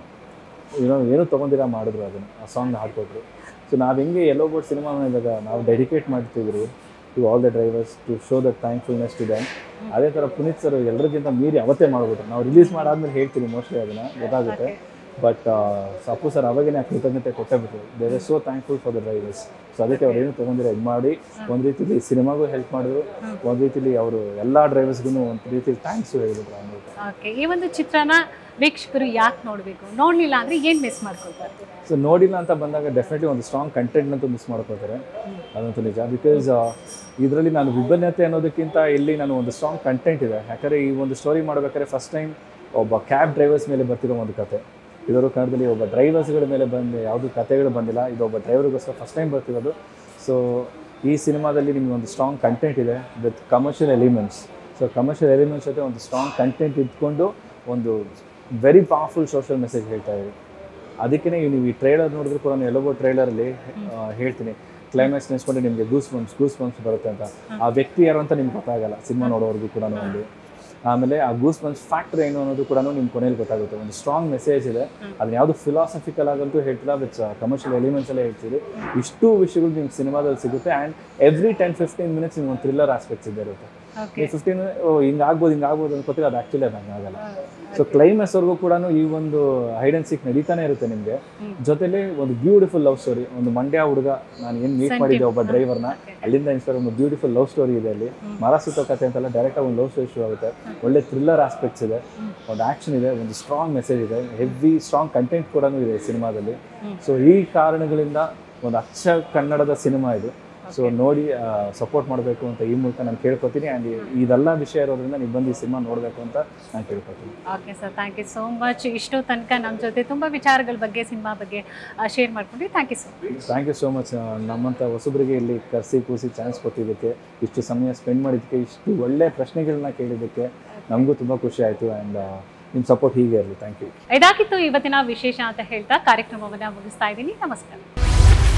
S2: ಏನೂ ತೊಗೊಂಡಿರ ಮಾಡಿದ್ರು ಅದನ್ನು, ಆ ಸಾಂಗ್ ಹಾಡ್ಕೊಟ್ರು. ಸೊ ನಾವು ಹೆಂಗೆ ಎಲ್ಲೋ ಬೋರ್ಡ್ ಸಿನಿಮಾನ ಇವಾಗ ನಾವು ಡೆಡಿಕೇಟ್ ಮಾಡ್ತಿದ್ರು to all the drivers to show the thankfulness to them, ಅದೇ ಥರ ಪುನೀತ್ ಸರ್ ಎಲ್ಲರಿಗಿಂತ ಮೀರಿ ಅವತ್ತೇ ಮಾಡ್ಬಿಟ್ರು. ನಾವು ರಿಲೀಸ್ ಮಾಡಾದ್ಮೇಲೆ ಹೇಳ್ತೀವಿ ಮೋಸ್ಟ್ಲಿ ಅದನ್ನು ಗೊತ್ತಾಗುತ್ತೆ, ಬಟ್ ಅಪ್ಪು ಸರ್ ಅವಾಗೇನೆ ಆ ಕೃತಜ್ಞತೆ ಕೊಟ್ಟೇ ಬಿಟ್ಟರು. They are so thankful for the drivers. So ಅದಕ್ಕೆ ಅವ್ರು ಏನು ತೊಗೊಂಡಿರೋ ಇದು ಮಾಡಿ ಒಂದು ರೀತಿಲಿ ಸಿನಿಮಾಗೂ ಹೆಲ್ಪ್ ಮಾಡಿದ್ರು, ಒಂದು ರೀತಿಲಿ ಅವರು ಎಲ್ಲ ಡ್ರೈವರ್ಸ್ಗೂ ಒಂದು ರೀತಿಲಿ ಥ್ಯಾಂಕ್ಸು ಹೇಳಿದ್ರು ಅಂದ್ಬಿಟ್ಟು.
S1: ಓಕೆ, ಈ ಒಂದು ಚಿತ್ರನ ವೀಕ್ಷಕರು ಯಾಕೆ ನೋಡಬೇಕು, ನೋಡಲಿಲ್ಲ ಅಂದರೆ ಏನು ಮಿಸ್ ಮಾಡ್ಕೊಳ್ತಾರೆ?
S2: ಸೊ ನೋಡಿಲ್ಲ ಅಂತ ಬಂದಾಗ ಡೆಫಿನೆಟ್ಲಿ ಒಂದು ಸ್ಟ್ರಾಂಗ್ ಕಂಟೆಂಟ್ನಂತೂ ಮಿಸ್ ಮಾಡ್ಕೊಳ್ತಾರೆ, ಅದಂತೂ ನಿಜ. ಬಿಕಾಸ್ ಇದರಲ್ಲಿ ನಾನು ವಿಭಿನ್ನತೆ ಅನ್ನೋದಕ್ಕಿಂತ ಇಲ್ಲಿ ನಾನು ಒಂದು ಸ್ಟ್ರಾಂಗ್ ಕಂಟೆಂಟ್ ಇದೆ. ಯಾಕಂದರೆ ಈ ಒಂದು ಸ್ಟೋರಿ ಮಾಡಬೇಕಾದ್ರೆ ಫಸ್ಟ್ ಟೈಮ್ ಒಬ್ಬ ಕ್ಯಾಬ್ ಡ್ರೈವರ್ಸ್ ಮೇಲೆ ಬರ್ತಿರೋ ಒಂದು ಕತೆ, ಇದರ ಕನ್ನಡದಲ್ಲಿ ಒಬ್ಬ ಡ್ರೈವರ್ಸ್ಗಳ ಮೇಲೆ ಬಂದು ಯಾವುದೂ ಕತೆಗಳು ಬಂದಿಲ್ಲ, ಇದು ಒಬ್ಬ ಡ್ರೈವರ್ಗೋಸ್ಕರ ಫಸ್ಟ್ ಟೈಮ್ ಬರ್ತಿರೋದು. ಸೊ ಈ ಸಿನಿಮಾದಲ್ಲಿ ನಿಮಗೆ ಒಂದು ಸ್ಟ್ರಾಂಗ್ ಕಂಟೆಂಟ್ ಇದೆ with commercial elements. So commercial elements ಜೊತೆ ಒಂದು ಸ್ಟ್ರಾಂಗ್ ಕಂಟೆಂಟ್ ಇಟ್ಕೊಂಡು ಒಂದು ವೆರಿ ಪವರ್ಫುಲ್ ಸೋಷಿಯಲ್ ಮೆಸೇಜ್ ಹೇಳ್ತಾ ಇದ್ದೀವಿ. ಅದಕ್ಕೇ ನೀವು ಈ ಟ್ರೈಲರ್ ನೋಡಿದ್ರು ಕೂಡ ನಾನು ಎಲ್ಲವೋ ಟ್ರೈಲರಲ್ಲಿ ಹೇಳ್ತೀನಿ, ಕ್ಲೈಮ್ಯಾಕ್ಸ್ ನೆನೆಸ್ಕೊಂಡು ನಿಮಗೆ ಗೂಸ್ ಬಂಪ್ಸ್ ಬರುತ್ತೆ ಅಂತ. ಆ ವ್ಯಕ್ತಿ ಯಾರು ಅಂತ ನಿಮ್ಗೆ ಗೊತ್ತಾಗಲ್ಲ ಸಿನಿಮಾ ನೋಡೋವರೆಗೂ ಕೂಡ ಒಂದು. ಆಮೇಲೆ ಆ ಗೂಸ್ ಬಂಪ್ಸ್ ಫ್ಯಾಕ್ಟರ್ ಏನು ಅನ್ನೋದು ಕೂಡ ನಿಮ್ಗೆ ಕೊನೆಯಲ್ಲಿ ಗೊತ್ತಾಗುತ್ತೆ. ಒಂದು ಸ್ಟ್ರಾಂಗ್ ಮೆಸೇಜ್ ಇದೆ, ಅದನ್ನ ಯಾವುದು ಫಿಲಾಸಫಿಕಲ್ ಆಗಂತೂ ಹೇಳ್ತಿಲ್ಲ, ವಿತ್ ಕಮರ್ಷಿಯಲ್ ಎಲಿಮೆಂಟ್ಸ್ ಎಲ್ಲ ಹೇಳ್ತೀವಿ. ಇಷ್ಟು ವಿಷಯಗಳು ನಿಮ್ಗೆ ಸಿನಿಮಾದಲ್ಲಿ ಸಿಗುತ್ತೆ. ಆ್ಯಂಡ್ ಎವ್ರಿ 10-15 ಮಿನಿಟ್ಸ್ ನಿಮ್ಗೆ ಒಂದು ಥ್ರಿಲ್ಲರ್ ಆಸ್ಪೆಕ್ಟ್ಸ್ ಇದ್ದೇ ಇರುತ್ತೆ. 15 ಹಿಂಗಾಗ್ಬೋದು ಅನ್ಕೋತೀವಿ, ಅದು ಆ್ಯಕ್ಚುಲಿ ಅದು ಹಂಗಾಗಲ್ಲ. ಸೊ ಕ್ಲೈಮ್ಯಾಕ್ಸ್ವರೆಗೂ ಕೂಡ ಈ ಒಂದು ಹೈಡ್ ಆ್ಯಂಡ್ ಸೀಕ್ ನಡೀತಾನೆ ಇರುತ್ತೆ ನಿಮಗೆ. ಜೊತೆಲಿ ಒಂದು ಬ್ಯೂಟಿಫುಲ್ ಲವ್ ಸ್ಟೋರಿ, ಒಂದು ಮಂಡ್ಯ ಹುಡುಗ ನಾನು ಏನು ಮೀಟ್ ಮಾಡಿದ್ದೆ ಒಬ್ಬ ಡ್ರೈವರ್ನ, ಅಲ್ಲಿಂದ ಇನ್ಸ್ಪೈರ್ ಒಂದು ಬ್ಯೂಟಿಫುಲ್ ಲವ್ ಸ್ಟೋರಿ ಇದೆ ಅಲ್ಲಿ. ಮರ ಸುತ್ತೋ ಕತೆ ಅಂತೆಲ್ಲ ಡೈರೆಕ್ಟಾಗಿ ಒಂದು ಲವ್ ಸ್ಟೋರಿ ಶುರು ಆಗುತ್ತೆ. ಒಳ್ಳೆ ಥ್ರಿಲ್ಲರ್ ಆಸ್ಪೆಕ್ಟ್ಸ್ ಇದೆ, ಒಂದು ಆ್ಯಕ್ಷನ್ ಇದೆ, ಒಂದು ಸ್ಟ್ರಾಂಗ್ ಮೆಸೇಜ್ ಇದೆ, ಹೆವಿ ಸ್ಟ್ರಾಂಗ್ ಕಂಟೆಂಟ್ ಕೂಡ ಇದೆ ಸಿನಿಮಾದಲ್ಲಿ. ಸೊ ಈ ಕಾರಣಗಳಿಂದ ಒಂದು ಅಚ್ಚ ಕನ್ನಡದ ಸಿನಿಮಾ ಇದು. ಸೊ ನೋಡಿ ಸಪೋರ್ಟ್ ಮಾಡಬೇಕು ಅಂತ ಈ ಮೂಲಕ ನಾನು ಕೇಳ್ಕೊತೀನಿ. ಆ್ಯಂಡ್ ಇದೆಲ್ಲ ವಿಷಯ ಇರೋದ್ರಿಂದ ನೀವು ಬಂದು ಈ ಸಿನಿಮಾ ನೋಡಬೇಕು ಅಂತ ನಾನು ಕೇಳ್ಕೊತೀನಿ.
S1: Okay sir, thank you so much. ಇಷ್ಟು ತನಕ ನಮ್ಮ ಜೊತೆ ತುಂಬ ವಿಚಾರಗಳ ಬಗ್ಗೆ, ಸಿನಿಮಾ ಬಗ್ಗೆ ಶೇರ್ ಮಾಡ್ಕೊಂಡ್ರಿ. Thank you so much. ನಮ್ಮಂಥ ಹೊಸಬರಿಗೆ ಇಲ್ಲಿ ಕರೆಸಿ ಕೂಸಿ ಚಾನ್ಸ್ ಕೊಟ್ಟಿದ್ದಕ್ಕೆ, ಇಷ್ಟು ಸಮಯ ಸ್ಪೆಂಡ್ ಮಾಡಿದ್ದಕ್ಕೆ, ಇಷ್ಟು ಒಳ್ಳೆ ಪ್ರಶ್ನೆಗಳನ್ನ ಕೇಳಿದ್ದಕ್ಕೆ ನಮಗೂ ತುಂಬ ಖುಷಿ ಆಯಿತು. ಆ್ಯಂಡ್ ನಿಮ್ಮ ಸಪೋರ್ಟ್ ಹೀಗೆ ಇರಲಿ. Thank you. ಇದಾಗಿತ್ತು ಇವತ್ತಿನ ವಿಶೇಷ ಅಂತ ಹೇಳ್ತಾ ಕಾರ್ಯಕ್ರಮವನ್ನು ಮುಗಿಸ್ತಾ ಇದ್ದೀನಿ. ನಮಸ್ಕಾರ.